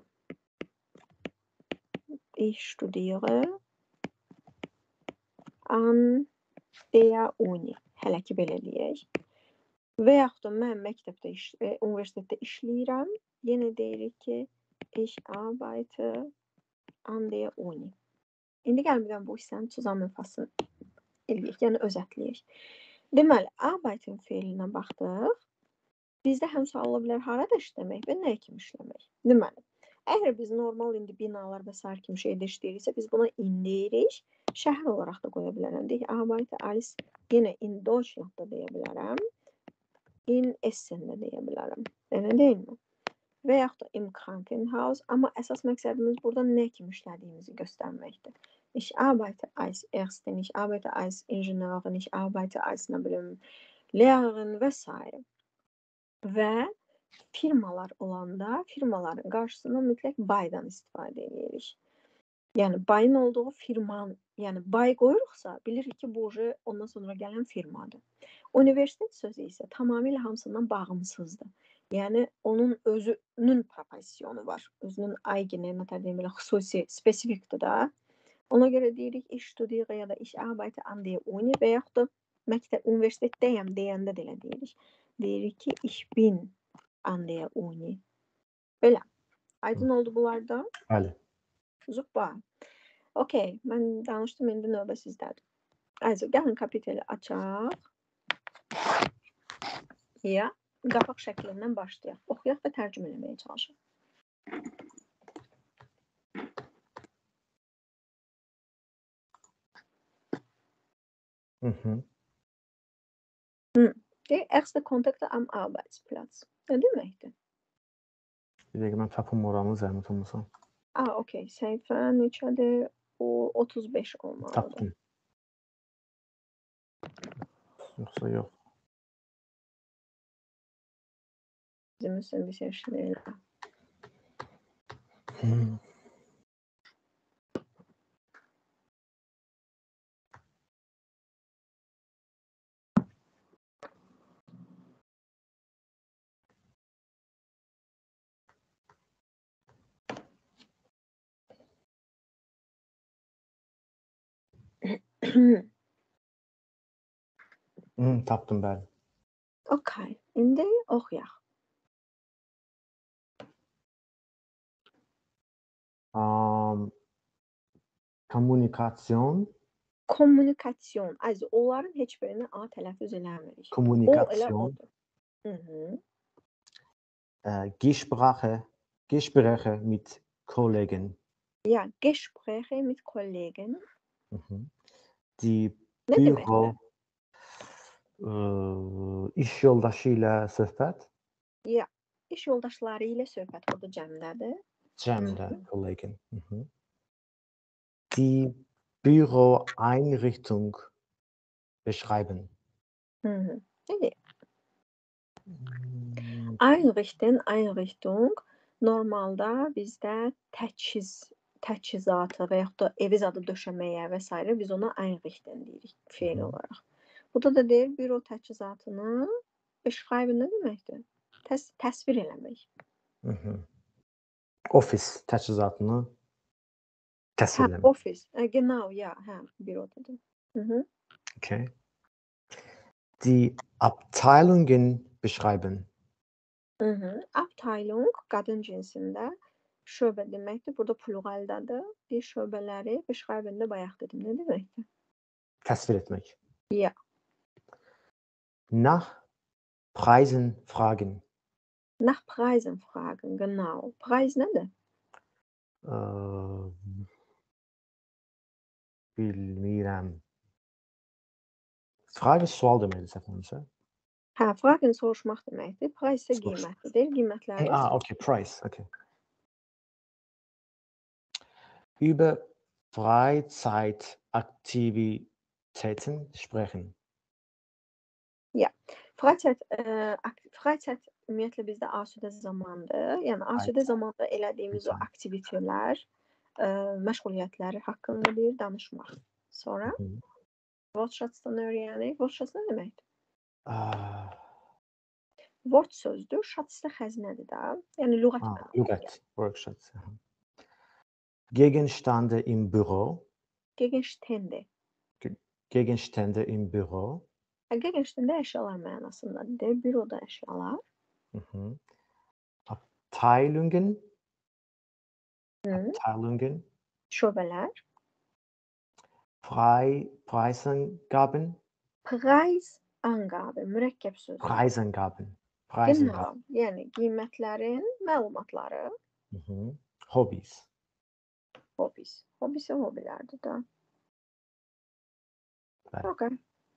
Ich studiere an der uni. Hələ ki belə deyək. Və yaxud da mən məktəbdə, iş, e, universitetdə işləyirəm. Yenə deyirik ki, ich arbeite an der uni. İndi gəlmədən bu hissənin zusammenfassın eləyək, yəni özətləyək. Deməli, arbeiten feilinə baxdıq. Bizdə həm sual ola bilər, harada işləmək və nə kimi işləmək? Deməli, əgər biz normal indi binalar və sair kimi şeydə işləyiriksə, biz buna in deyirik. Şəhər olaraq da qoya bilərəm. Deyək, arbeite als, yenə in Deutschlandda deyə bilərəm. In Essen də deyə bilərəm. Elə deyil mi? Və yaxud da im Krankenhaus. Amma əsas məqsədimiz burada nə kimi işlədiyimizi göstərməkdir. Ich arbeite als Ärztin, ich arbeite als Ingenieurin, ich arbeite als, nə bilim, Lehrerin və s. Və firmalar olanda firmaların qarşısında mütləq baydan istifadə edirik. Yəni bayın olduğu firman, yəni bay qoyuruqsa, bilirik ki, bu ondan sonra gələn firmadır. Universitet sözü isə tamamilə hamısından bağımsızdır. Yəni onun özünün proposisiyonu var. Özünün aygini, nətər deyim belə, xüsusi, spesifikdir da. Ona görə deyirik, ich studiere ya da ich arbeite an der uni və yaxud da məktəb, universitetdəyəm deyəndə də elə deyirik. Deyirik ki, ich bin an der uni. Belə. Aydın oldu bunlarda? Bəli. Zuppa. Okey, mən danışdım, indi növbə sizdədir. Also, gəlin kapiteli açaq. Ya, qapaq şəklindən başlayaq. Oxuyaq və tərcümə eləməyə çalışaq. Mhm. Hm. Der erste Kontakt am Arbeitsplatz. Ne deməkdir? Bir dəqiqə mən tapım oranı zəhmət olmasa. Aa, okey. Səhifə neçədir? O otuz beş olmalıdır. Tapdım. Yoxsa yox. Bizim üçün bir şey işləyir. Hmm. Hmm, tapdım bəli. Okay. İndi oxuyaq. Um, kommunikasyon, Kommunikasyon. Az onların heç birini A tələffüz eləmirik. O elə kommunikasyon, odur. Mhm. äh, Gespräche, Gespräche mit Kollegen. Ja, Gespräche mit Kollegen. Mhm. Die Ne deməkdir? büro, eee, iş yoldaşı ilə söhbət. Ya, iş yoldaşları ilə söhbət o da cəmdədir. Cəmdə, Mhm. Kollegen. Mhm. Die Büroeinrichtung beschreiben. Mhm. İndi Hmm, Einrichten, Einrichtung normalda bizdə təchiz, təchizatı və yaxud da evi zadı döşəməyə və s. biz ona Einrichten deyirik fe'l Mhm. olaraq. Burada da deyir büro təchizatını beschreiben nə deməkdir? Təs təsvir eləmək. mhm. Ofis təchizatını Hə, təsvirləmək. ofis. Hə, genau, ya, hə, bürodadır. Mhm. Okay. Die Abteilungen beschreiben. Mhm. Abteilung qadın cinsində şöbə deməkdir. Burada pluraldadır. Bir şöbələri beschreiben də bayaq dedim. Nə deməkdir? Təsvir etmək. Ya. Nach Preisen fragen. Nach Preisen fragen, genau. Preis nədir? Eee, bilmirəm. Frage sual deməkdir səhv olmasa. Hə, fragen soruşmaq deməkdir. Preis isə Soruş. qiymətlidir. Qiymətləri Ah, okay, price, okay. Über Freizeitaktivitäten sprechen. Ya. Freizeit, eee, ak- Freizeit ümumiyyətlə bizdə asudə zamandır. Yəni asudə Freizeit. zamanda elədiyimiz o Freizeit. aktivitetlər, eee, məşğuliyyətləri haqqında deyir danışmaq. Sonra Mhm. Wortschatzdan öyrənirik. Wortschatz nə deməkdir? Ah, Wort sözdür, Schatz da xəzinədir də. Yəni lüğət ah, mənasında. Lügat, Workshops. aha. Gegenstände im Büro. Gegenstände. Ge- Gegenstände im Büro. Hə, Gegenstände əşyalar mənasındadır. Büroda əşyalar. Mhm. Abteilungen. Hı. Abteilungen. Şöbələr. Frei, Preisangaben. Preisangabe, mürəkkəb sözdür. Preisangaben. Preisangaben. Genau. Yəni qiymətlərin məlumatları. Mhm. Hobbys. Hobbies. Hobbies isə hobbilərdir də. Bəli. Okay.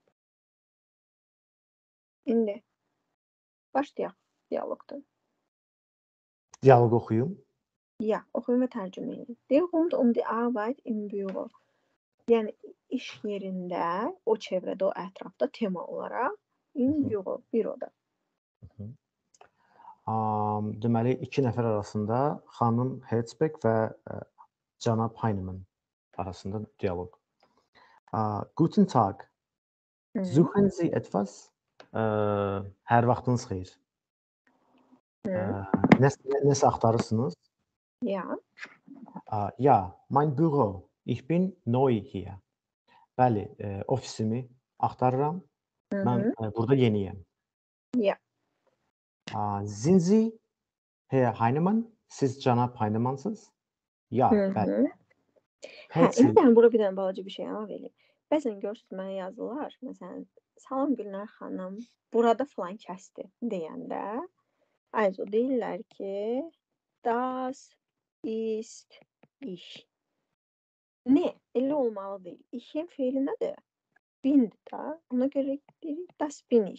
İndi başlayaq dialoqda. Diyalog oxuyum. Ja, oxuyun və tərcümə edin. Der rund um die Arbeit im Büro. Yəni iş yerində, o çevrədə, o ətrafda tema olaraq im Mhm. Büro, büroda. Mhm. Am, deməli iki nəfər arasında xanım Herzberg və ə, cənab Heinemann arasında diyaloq. Ah, Guten Tag. Hı. Suchen Sie etwas? Ə, hər vaxtınız xeyir. Hı. Ə, nə, nəsə axtarırsınız? Ja. Ah, ja, mein Büro. Ich bin neu hier. Bəli, ə, ofisimi axtarıram. Hı Mən -hı. ə, burada yeniyəm. Ja. Ah, sind Sie Herr Heinemann? Siz cənab Heinemannsınız? Ya, Hı bəli. -hı. Hə, Herzl. indi mən bura bir dənə balaca bir şey əlavə edeyim. Bəzən görürsüz mənə yazırlar, məsələn, salam Gülnar xanım, burada filan kəsdi deyəndə, also deyirlər ki, das ist ich. Ne? Elə olmalı deyil. İşin feili nədir? Bindir də. Ona görə deyirik das bin ich.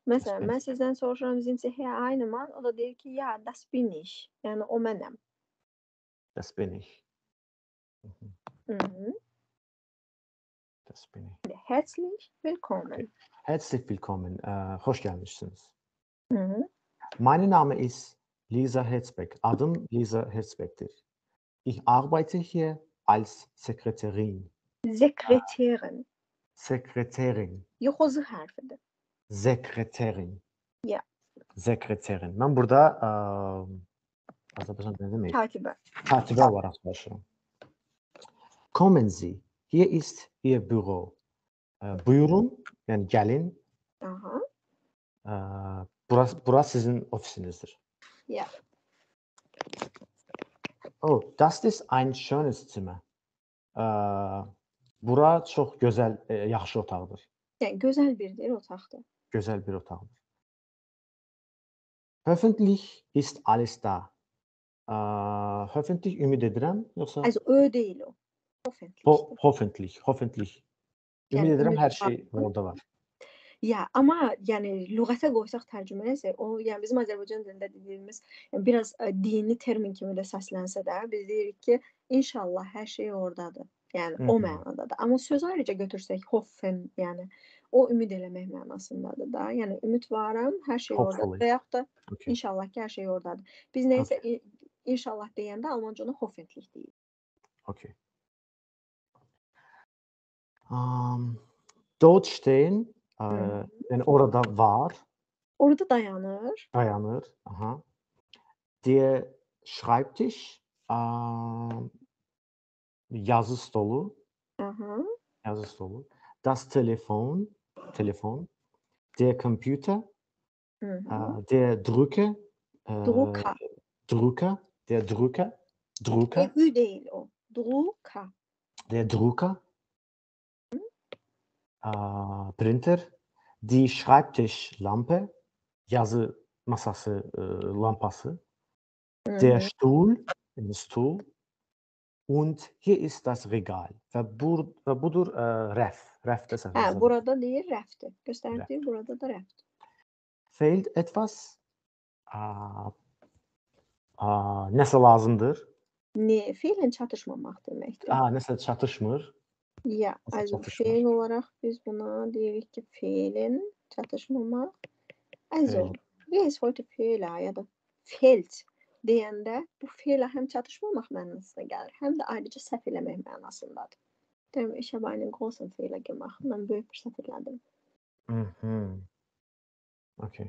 Məsələn, bin mən sizdən soruşuram, sind Sie Herr Heinemann? O da deyir ki, ja, das bin ich. Yəni o mənəm. Das bin ich. Mhm. Mhm. Das bin ich. Herzlich willkommen. Herzlich willkommen. Äh, hoş gelmişsiniz. Mhm. Mein Name ist Lisa Herzbeck. Adım Lisa Herzbeck'tir. Ich arbeite hier als Sekretärin. Sekreterin. Sekreterin. Yox, o z hərfidir. Sekreterin. Ya. Sekreterin. Ben burada eee Azərbaycan ne demek? Katibə. Katibə olarak çalışıyorum. Kommen Sie. Hier ist Ihr Büro. Eee, buyurun. Yani gelin. Aha. Eee, burası, burası sizin ofisinizdir. Ya. Oh, das ist ein schönes Zimmer. Eee, bura çok güzel, e, yaxşı otaqdır. Yəni gözəl bir yer otaqdır. Güzel bir otaqdır. Hoffentlich ist alles da. Eee, hoffentlich ümid edirəm, yoxsa Also ö deyil o. ho Hoffentlich. hoffentlich, hoffentlich. Ümid Yəni edirəm ümid hər var. şey orada var. Ya amma yəni lüğətə qoysaq tərcümə etsək, o yəni bizim Azərbaycan dilində dediyimiz yəni biraz ə, dini termin kimi də səslənsə də biz deyirik ki, inşallah hər şey ordadır. Yəni Hı o hı. mənadadır. Amma sözü ayrıca götürsək hoffen, yəni o ümid eləmək mənasındadır da. Yəni ümid varam, hər şey ordadır Hopefully. və yaxud da Okay. inşallah ki, hər şey ordadır. Biz nəyisə i- inşallah deyəndə Almanca ona hoffentlich deyirik. Okay. Um, dort stehen, eee, Hı. yani orada var, Orada dayanır. dayanır. Aha. Der Schreibtisch, eee, yazı stolu, Aha. yazı stolu. Das Telefon, Telefon. Der Computer, Hı hı. eee, der Drucker, eee, Drucker. Drucker, der Drucker, Drucker, E, ü değil o. Drucker. der Drucker, eee, Printer, die Schreibtischlampe, yazı masası, eee, lampası, Hı der hı. Stuhl, ein Stuhl und hier ist das Regal. Ve, bur, ve budur eee, ref. Ref de Hə, zaten. burada deyir rəfdir. Göstərib Ref. deyir, burada da rəfdir. Fehlt etwas, aa, aa, nəsə lazımdır. Ne, fiilin çatışmamaq deməkdir. Aa, nəsə çatışmır. Ya, Nəsə also çatışmır. fiil olaraq biz buna deyirik ki, fiilin çatışmamaq. Also, Fehlt. wie ist heute Fehler ya da fehlt deyəndə bu fiillə həm çatışmamaq mənasına gəlir, həm də ayrıca səhv eləmək mənasındadır. Deyirəm, ich habe einen großen Fehler gemacht. Mən böyük bir səhv elədim. Mhm. Okay.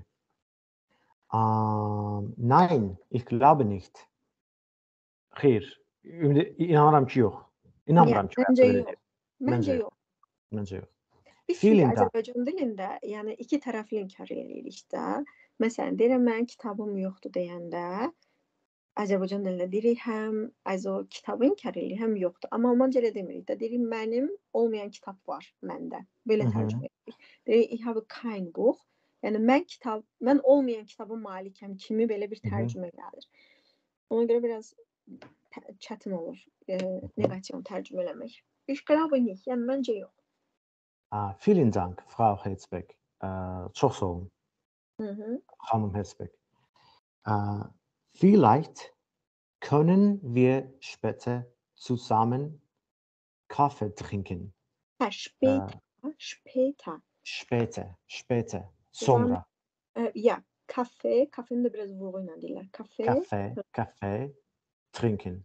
Ähm, nein, ich glaube nicht. Xeyr, ümid inanıram ki, yox. İnanmıram Yəni, ki, məncə belə yox. deyir. Məncə Məncə yox. yox. Məncə yox. Biz çünki Vielen Dank. Azərbaycan dilində, yəni iki tərəfli inkar eləyirik də. Məsələn, deyirəm mənim kitabım yoxdur deyəndə, Azərbaycan dilində deyirik həm also kitabı inkar eləyirik, həm yoxdur. Amma Almanca elə demirik də. Deyirik mənim olmayan kitab var məndə. Belə Mhm. tərcümə edirik. Deyirik ich habe kein Buch. Yəni mən kitab, mən olmayan kitabın malikəm kimi belə bir Mhm. tərcümə gəlir. Ona görə biraz tə- çətin olur e, neqativ tərcümə eləmək. Ich glaube nicht. Yəni məncə yox. Aa, vielen Dank, Frau Herzbeck. Eee, çok sağ olun, Hı -hı. Hanım Herzbeck. Eee, vielleicht können wir später zusammen Kaffee trinken. Ha, später, später. Später, später, Zaman, sonra. e, ya kafe, kafenin de biraz vurguyla diller. Kafe, Kaffee, Kaffee trinken.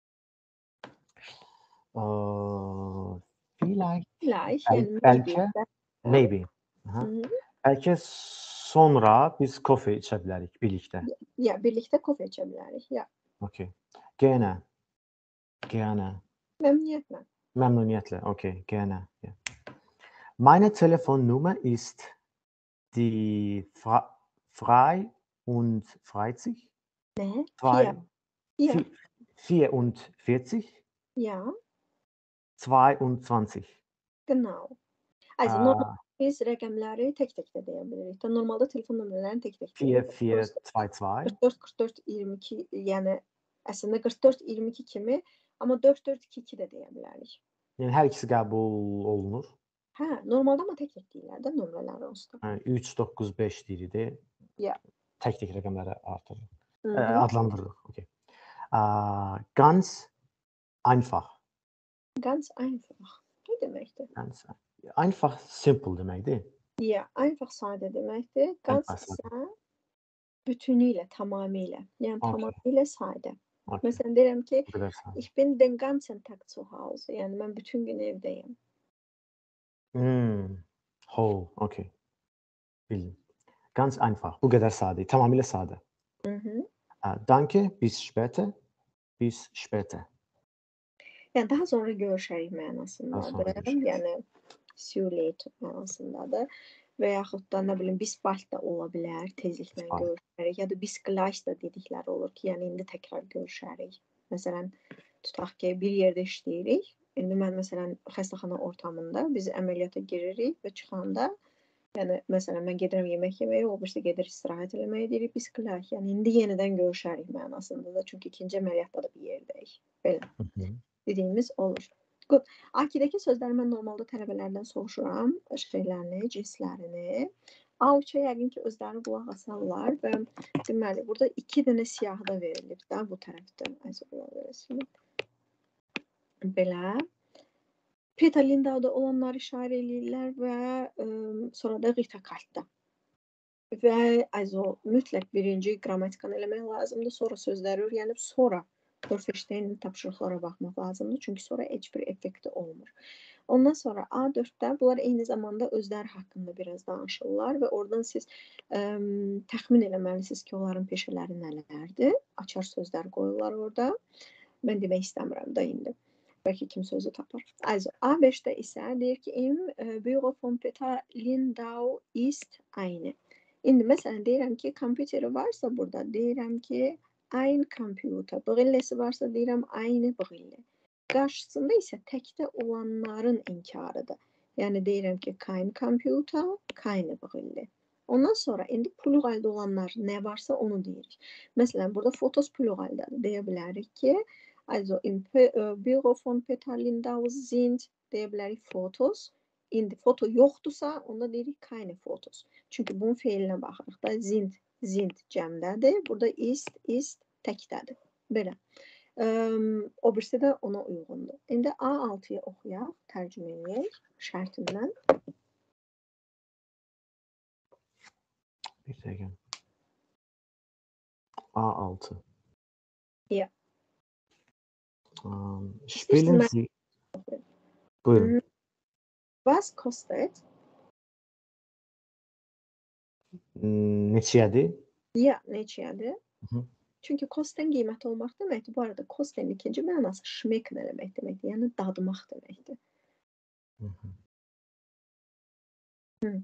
Eee, vielleicht, vielleicht, bel yani maybe. belki, belki. maybe. Aha. Hı -hı. Belki sonra biz kofe içə bilərik birlikdə. Ya birlikte kafe içebiliriz. Ya Okay. Gerne. Gerne. memnuniyetle. Memnuniyetle. Okay, gerne. Ja. Meine Telefonnummer ist die Fra frei und freizig. Ne? Zwei, Vier. Vier. vi- vierundvierzig, Ja, zweiundzwanzig. genau. Also Aa, normal biz rəqəmləri tek tek de diyebiliriz. De normalde telefon nömrələrini tek tek vier, deyirik. vier, zwei, zwei. kırk dört kırk dört iyirmi iki yəni əslində kırk dört iyirmi iki kimi, amma dört dört iki iki də deyə bilərik. Yəni hər ikisi qəbul olunur. Hə, normalda amma tək-tək deyirlər də nömrələri onsuz da. Yəni üç, doqquz, beş deyirik. Ya. Tək-tək rəqəmləri artırırıq. Hı Ə, -hı. adlandırırıq. Okay. Ə, ganz einfach. Ganz einfach. Nə deməkdir? Ganz einfach simple deməkdir. Ya, einfach sadə deməkdir. Ganz Einfach sadə. isə bütünüylə, tamamilə. Yəni Okay. tamamilə sadə. Okay. Məsələn deyirəm ki, Bu qədər sadə. ich bin den ganzen Tag zu Hause. Yəni mən bütün gün evdəyəm. Hmm. Whole. Okay. Bildim. Ganz einfach. Bu qədər sadə. Tamamilə sadə. Hı -hı. Ə, danke, bis später. Bis später. Yəni daha sonra görüşərik Daha sonra mənasındadır. görüşərik. Yəni see you later mənasındadır. Və yaxud da nə bilim bis bald da ola bilər, tezliklə Bis bald. görüşərik. Ya da bis gleich da dedikləri olur ki, yəni indi təkrar görüşərik. Məsələn, tutaq ki, bir yerdə işləyirik. İndi mən məsələn xəstəxana ortamında biz əməliyyata giririk və çıxanda yəni məsələn mən gedirəm yemək yeməyə, o birisi gedir istirahət eləməyə deyirik bis gleich. Yəni indi yenidən görüşərik mənasındadır. Çünki ikinci əməliyyatda da bir yerdəyik. Belə. Hı -hı. Dediyimiz olur. Good. A ikidəki sözləri mən normalda tələbələrdən soruşuram, şeylərini, cinslərini. A üçə yəqin ki, özləri qulaq asarlar və deməli, burada iki dənə siyahı da verilib də bu tərəfdə. Belə. Peter Lindau'da olanları işarə eləyirlər və ə, sonra da Rita Kalt'da. Və also mütləq birinci qrammatikanı eləmək lazımdır, sonra sözləri öyrənib, sonra Hörfeşteyn'in tapşırıqlara baxmaq lazımdır. Çünki sonra heç bir effekti olmur. Ondan sonra A dörddə bunlar eyni zamanda özləri haqqında biraz danışırlar və oradan siz ə, təxmin eləməlisiniz ki, onların peşələri nələrdir. Açar sözlər qoyurlar orada. Mən demək istəmirəm də indi. Bəlkə kim sözü tapar. Also A beşdə isə deyir ki, im Büro von Peter Lindau ist eine. İndi məsələn deyirəm ki, kompüteri varsa burada, deyirəm ki, ein Computer. Brillesi varsa deyirəm aynı brille. Qarşısında isə təkdə olanların inkarıdır. Yəni deyirəm ki, kein Computer, keine brille. Ondan sonra indi pluralda olanlar nə varsa onu deyirik. Məsələn, burada fotos pluraldadır. Deyə bilərik ki, also im Büro von Peter Lindau sind deyə bilərik fotos. İndi foto yoxdursa, onda deyirik keine fotos. Çünki bunun feilinə baxırıq da. Sind, sind cəmdədir. Burada ist, ist təkdədir. Belə. Um, o birisi də ona uyğundur. İndi A altıya oxuyaq, tərcümə edək şərtindən. Bir dəqiqə. A altı. Ya. Um, spielen Sie... Buyurun. Was kostet? Neçədir? Ya, neçədir? Hı -hı. Çünki kosten qiymət olmaq deməkdir. Bu arada kostenin ikinci mənası schmecken eləmək deməkdir. Yəni dadmaq deməkdir. Hı -hı. Hı.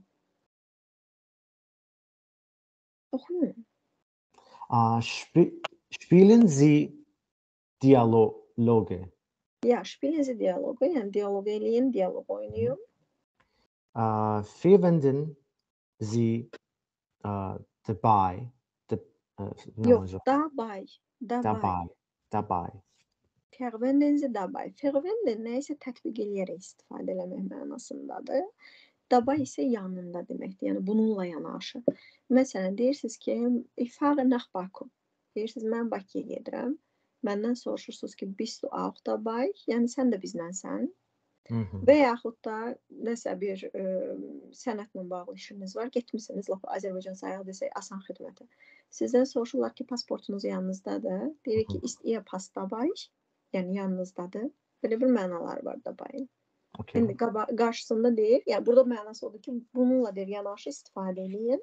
Oxuyun. Uh, sp spielen Sie Dialoge? Ya, spielen Sie Dialoge? Yəni diyalog eləyin, diyalog oynayın. Uh, verwenden Sie uh, dabei? De, uh, Yox, dabei. Dabei. Dabei. Dabei. Verwenden Sie dabei. Verwenden nə isə tətbiq eləyərək istifadə eləmək mənasındadır. Dabei isə yanında deməkdir. Yəni bununla yanaşı. Məsələn, deyirsiniz ki, ich fahre nach Baku. Deyirsiniz, mən Bakıya gedirəm. Məndən soruşursunuz ki, bist du auch dabei? Yəni sən də bizlənsən. Hı -hı. Və yaxud da nəsə bir ə, sənətlə bağlı işiniz var. Getmisiniz, lap Azərbaycan sayaq desək, asan xidmətə. Sizdən soruşurlar ki, pasportunuz yanınızdadır. Deyir ki, ist ihr Pass dabei? Yəni yanınızdadır. Belə bir mənalar var dabei. Okay. İndi qarşısında deyir, yəni burada mənası odur ki, bununla deyir, yanaşı istifadə edin.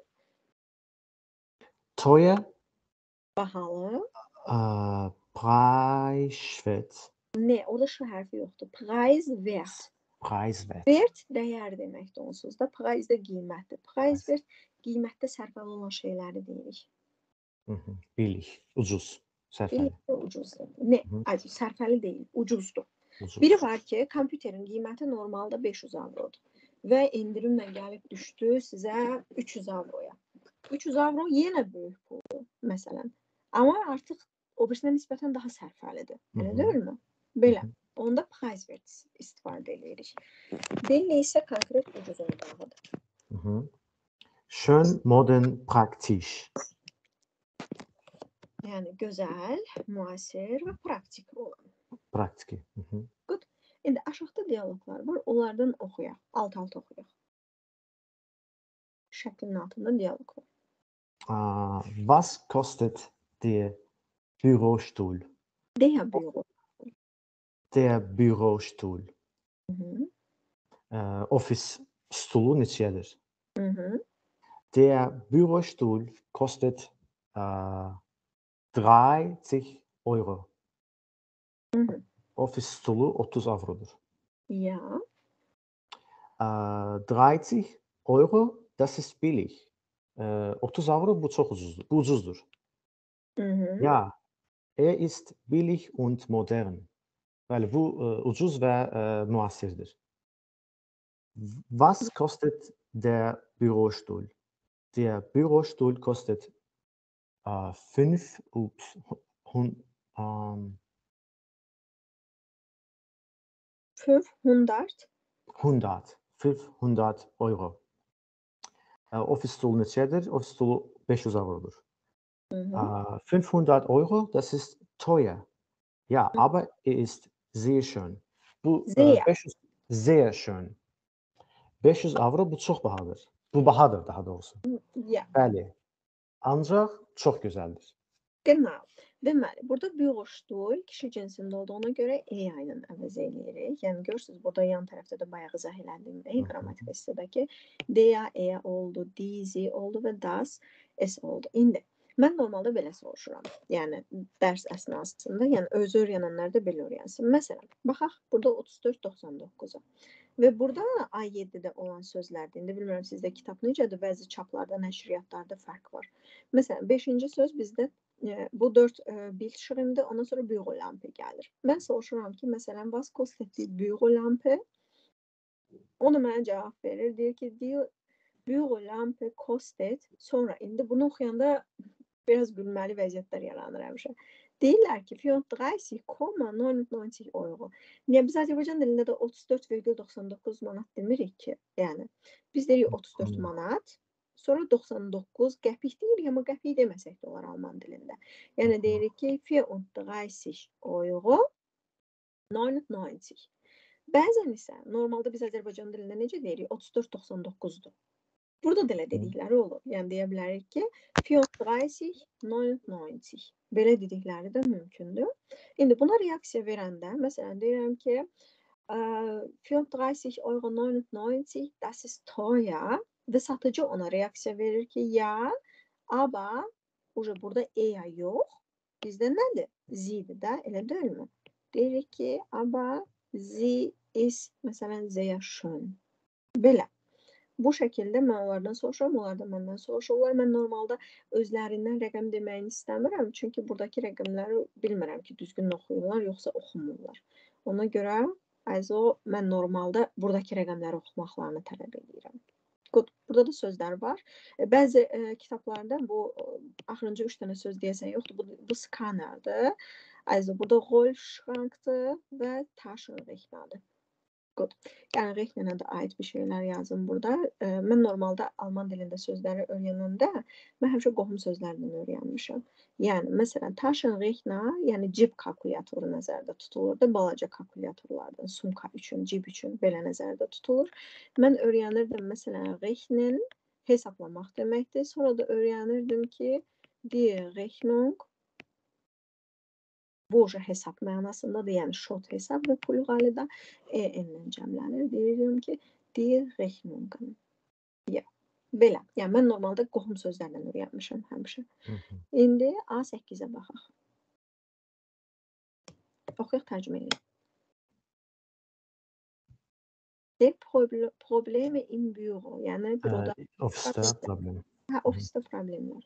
Teuer. Bahalı. Uh, preiswert. Ne? Orada şu hərfi yoxdur. Preiswert. Preiswert. Wert dəyər deməkdir onsuz da. Preis də qiymətdir. Preiswert qiymətdə sərfəli olan şeyləri deyirik. Hı -hı. Billig, ucuz, sərfəli. Billig ucuzdur. Ne? Also sərfəli deyil, ucuzdur. Ucuz. Biri var ki, kompüterin qiyməti normalda beş yüz avrodur. Və endirimlə gəlib düşdü sizə üç yüz avroya. üç yüz avro yenə böyük puldur, məsələn. Amma artıq o birisinə nisbətən daha sərfəlidir. Elə deyilmi? Belə. Onda preiswert istifadə edirik. Belli isə konkret ucuzuna bağlıdır. Mhm. Schön, modern, praktisch. Yəni gözəl, müasir və praktik olan. Praktiki. Mhm. Good. İndi aşağıda dialoqlar var. Onlardan oxuyaq. Alt-alt oxuyaq. Şəklin altında dialoq var. Äh, was kostet der Bürostuhl? Der Büro. Der Bürostuhl. Hı -hı. Äh, ofis stulu neçədir? Hı -hı. Der Bürostuhl kostet äh, dreißig Euro. Hı -hı. Ofis stulu otuz avrodur. Ja. Äh, dreißig Euro, das ist billig. Äh, otuz avro bu çox ucuzdur. Bu ucuzdur. Hı -hı. Ja, er ist billig und modern. Bəli, bu e, ucuz və e, müasirdir. Was kostet der Bürostuhl? Der Bürostuhl kostet äh, fünf, ups, hun, ähm, fünfhundert. hundert, fünfhundert Euro. Äh, ofis stulu neçədir? Ofis stulu beş yüz avrodur. Hı -hı. Äh, fünfhundert Euro, das ist teuer. Ja, aber er ist sehr schön. Bu e, Sehr. beş yüz sehr schön. beş yüz avro bu çox bahadır. Bu bahadır daha doğrusu. Ja. Bəli. Ancaq çox gözəldir. Genau. Deməli, burada Bürostuhl kişi cinsində olduğuna görə er ilə əvəz eləyirik. Yəni görürsüz, burada yan tərəfdə də bayaq izah elədiyim qrammatik hissədəki der, er oldu, diese oldu və das, es oldu. İndi mən normalda belə soruşuram. Yəni dərs əsnasında, yəni özü öyrənənlər də belə öyrənsin. Məsələn, baxaq burada otuz dörd doxsan doqquza. Və burada A yeddidə olan sözlərdir. İndi bilmirəm sizdə kitab necədir, bəzi çaplarda, nəşriyyatlarda fərq var. Məsələn, beşinci söz bizdə e, bu dörd e, bildşirimdir, ondan sonra bürolampe gəlir. Mən soruşuram ki, məsələn, was kostet die bürolampe? Onu mənə cavab verir, deyir ki, die bürolampe kostet. Sonra indi bunu oxuyanda biraz gülməli vəziyyətlər yaranır həmişə. Deyirlər ki, vierunddreißig komma neunundneunzig euro. Niyə biz Azərbaycan dilində də otuz dörd virgül doxsan doqquz manat demirik ki? Yəni biz deyirik otuz dörd manat, sonra doxsan doqquz qəpik deyirik, amma qəpik deməsək də olar alman dilində. Yəni deyirik ki, vierunddreißig euro neunundneunzig. Bəzən isə normalda biz Azərbaycan dilində necə deyirik? otuz dörd doxsan doqquzdur. Burada da elə dedikləri olur. Yəni deyə bilərik ki, vierunddreißig neunundneunzig. Belə dedikləri də mümkündür. İndi buna reaksiya verəndə, məsələn, deyirəm ki, vierunddreißig euro neunundneunzig, das ist teuer. Və satıcı ona reaksiya verir ki, ya, aber, uca burada eya yox. Bizdə nədir? Zidir də, elə deyilmi? Deyirik ki, aber, sie ist, məsələn, sehr schön. Belə. Bu şəkildə mən onlardan soruşuram, onlar da məndən soruşurlar. Mən normalda özlərindən rəqəm deməyini istəmirəm, çünki buradakı rəqəmləri bilmirəm ki, düzgün oxuyurlar, yoxsa oxumurlar. Ona görə also, mən normalda buradakı rəqəmləri oxumaqlarını tələb edirəm. Good. Burada da sözlər var. Bəzi e, kitablarda bu axırıncı üç dənə söz deyəsən yoxdur. Bu, bu skanerdir. Also, burada Rollschrankdır və Taschenrechnerdir. Good. Yəni Rechnenə də aid bir şeylər yazın burada. E, mən normalda alman dilində sözləri öyrənəndə mən həmişə qohum sözlərdən öyrənmişəm. Yəni məsələn Taschenrechner, yəni cib kalkulyatoru nəzərdə tutulur da, balaca kalkulyatorlardan, sumka üçün, cib üçün belə nəzərdə tutulur. Mən öyrənirdim məsələn Rechnen hesaplamaq deməkdir. Sonra da öyrənirdim ki, die Rechnung boja hesab mənasındadır, yəni short hesab və pluralı da en-lə cəmlənir. Deyirəm ki, die Rechnungen. Ya, belə. Yəni mən normalda qohum sözlərdən öyrənmişəm həmişə. İndi A səkkizə baxaq. Oxuyaq, tərcümə edək. Der Probleme im Büro. Yəni büroda Ofisdə problem. hə, ofisdə problemlər.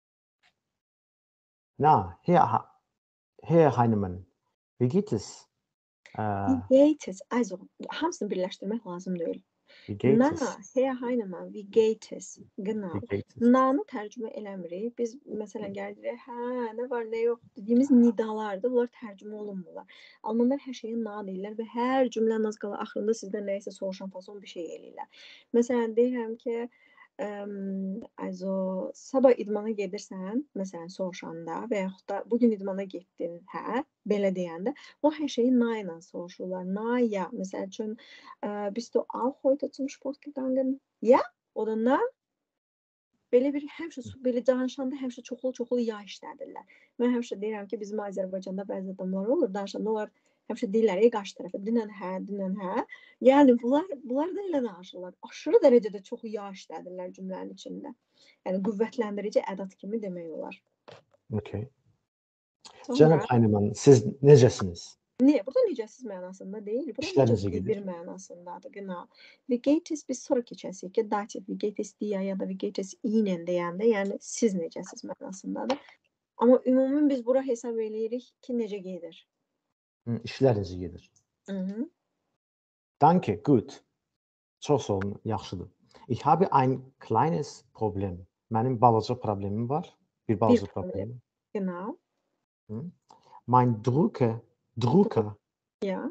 Na, Herr, Herr Heinemann, wie geht es? Äh, Wie geht es? Also, hamısını birləşdirmək lazım deyil. Wie geht Na, es? hey Heinemann, wie geht es? Genau. Wie geht es? Na'nı tərcümə eləmirik. Biz məsələn gəlirik, hə, nə var, nə yox dediyimiz nidalardır. Bunlar tərcümə olunmurlar. Almanlar hər şeyə na deyirlər və hər cümlənin az qala axırında sizdən nəyisə soruşan fason bir şey eləyirlər. Məsələn, deyirəm ki, əm, also, sabah idmana gedirsən, məsələn, soruşanda və yaxud da bugün idmana getdin, hə, belə deyəndə, o hər şeyi na ilə soruşurlar. Na, ja. Məsəl üçün, äh, bist du auch heute zum Sport gegangen? Ja oder na? Belə bir həmişə su- belə danışanda həmişə çoxlu-çoxlu ya işlədirlər. Mən həmişə deyirəm ki, bizim Azərbaycanda bəzi adamlar olur, danışanda onlar həmişə deyirlər, ey qarşı tərəfə, dünən hə, dünən hə. Yəni bunlar bunlar da elə danışırlar. Aşırı dərəcədə çox ya işlədirlər cümlənin içində. Yəni qüvvətləndirici ədat kimi demək olar. Okay. Sonra Cənab Heinemann, siz necəsiniz? niyə? Burada necəsiz mənasında deyil. Burada İşlər necəsiz necə gedir? bir mənasındadır. Genau. Wie geht es biz sonra keçəsik ki, dativ wie geht es dir ya da wie geht es ihnen deyəndə, yəni siz necəsiz mənasındadır. Amma ümumi biz bura hesab eləyirik ki, necə gedir. Hı, işlər necə gedir? Mhm. Danke, gut. Çox sağ olun, yaxşıdır. Ich habe ein kleines Problem. Mənim balaca problemim var. Bir Bir balaca problem. problemim. Genau. Hı. Mein Drucker, Drucker Ja.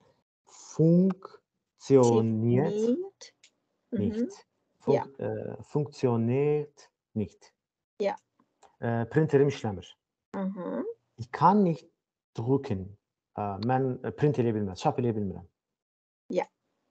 funktioniert Funktioniert. Mhm. nicht. Ja. Funk, äh, funktioniert nicht. Ja. Äh, printerim işləmir. Aha. Ich kann nicht drucken. Äh, mən e, print eləyə bilmirəm, çap eləyə bilmirəm. Ja.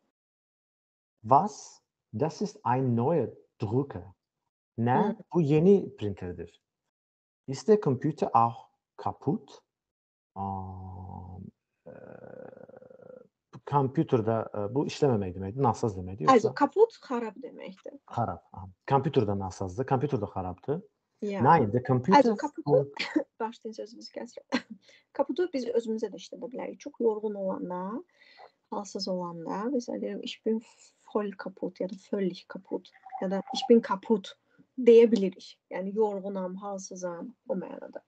Was? Das ist ein neuer Drucker. Nə? Hı. Bu yeni printerdir. Ist der Computer auch kaputt? Ähm, eee, bu kompüterdə e, bu işləməmək deməkdir, nasaz deməkdir Also yoxsa kaput xarab deməkdir. xarab? Aha. Kompüterdə nasazdır, kompüter də xarabdır. Ja. Nein, der Also Computer kaputu fun başlayın sözünüzü kəsirəm. Kaputu biz özümüzə də işlədə bilərik. Çox yorğun olanda, halsız olanda, məsələn deyirəm, ich bin voll kaputt ya da völlig kaputt ya da ich bin kaputt deyə bilirik. Yəni yorğunam, halsızam o mənada.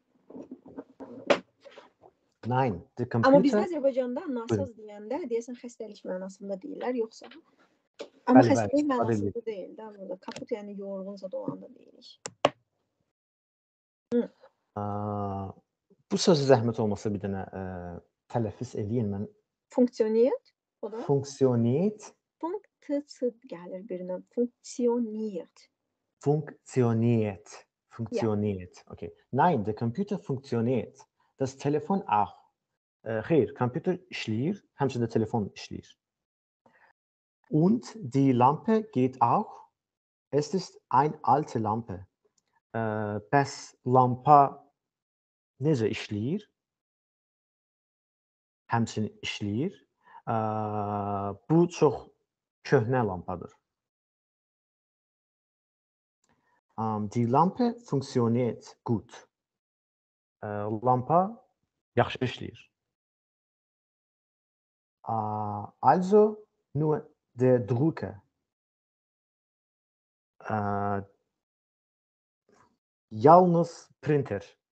Nein, der Amma bizdə Computer Azərbaycanda Buyurun. nasaz deyəndə deyəsən xəstəlik mənasında deyirlər, yoxsa? Amma Bəli, bəli, xəstəlik istifadə mənasında edilir. deyil də burada. Kaput yəni yorğun zad olanda deyirik. Aaa, bu sözü zəhmət olmasa bir dənə eee, tələffüz eləyin. Mən Funktioniert o da funktioniert, funkt gəlir birinə. Funktioniert. funktioniert, Ja. funktioniert. Okay. Nein, der Computer funktioniert. Das Telefon auch. Eee, xeyr, kompüter işləyir, həmçinin də telefon işləyir. Und die Lampe geht auch. Es ist ein alte Lampe. Eee, bəs lampa necə işləyir? Həmçinin işləyir. Aaa, bu çox köhnə lampadır. Ähm, die Lampe funktioniert gut. Eee, lampa yaxşı işləyir. Aaa, also nur der Drucker. Aaa, yalnız printer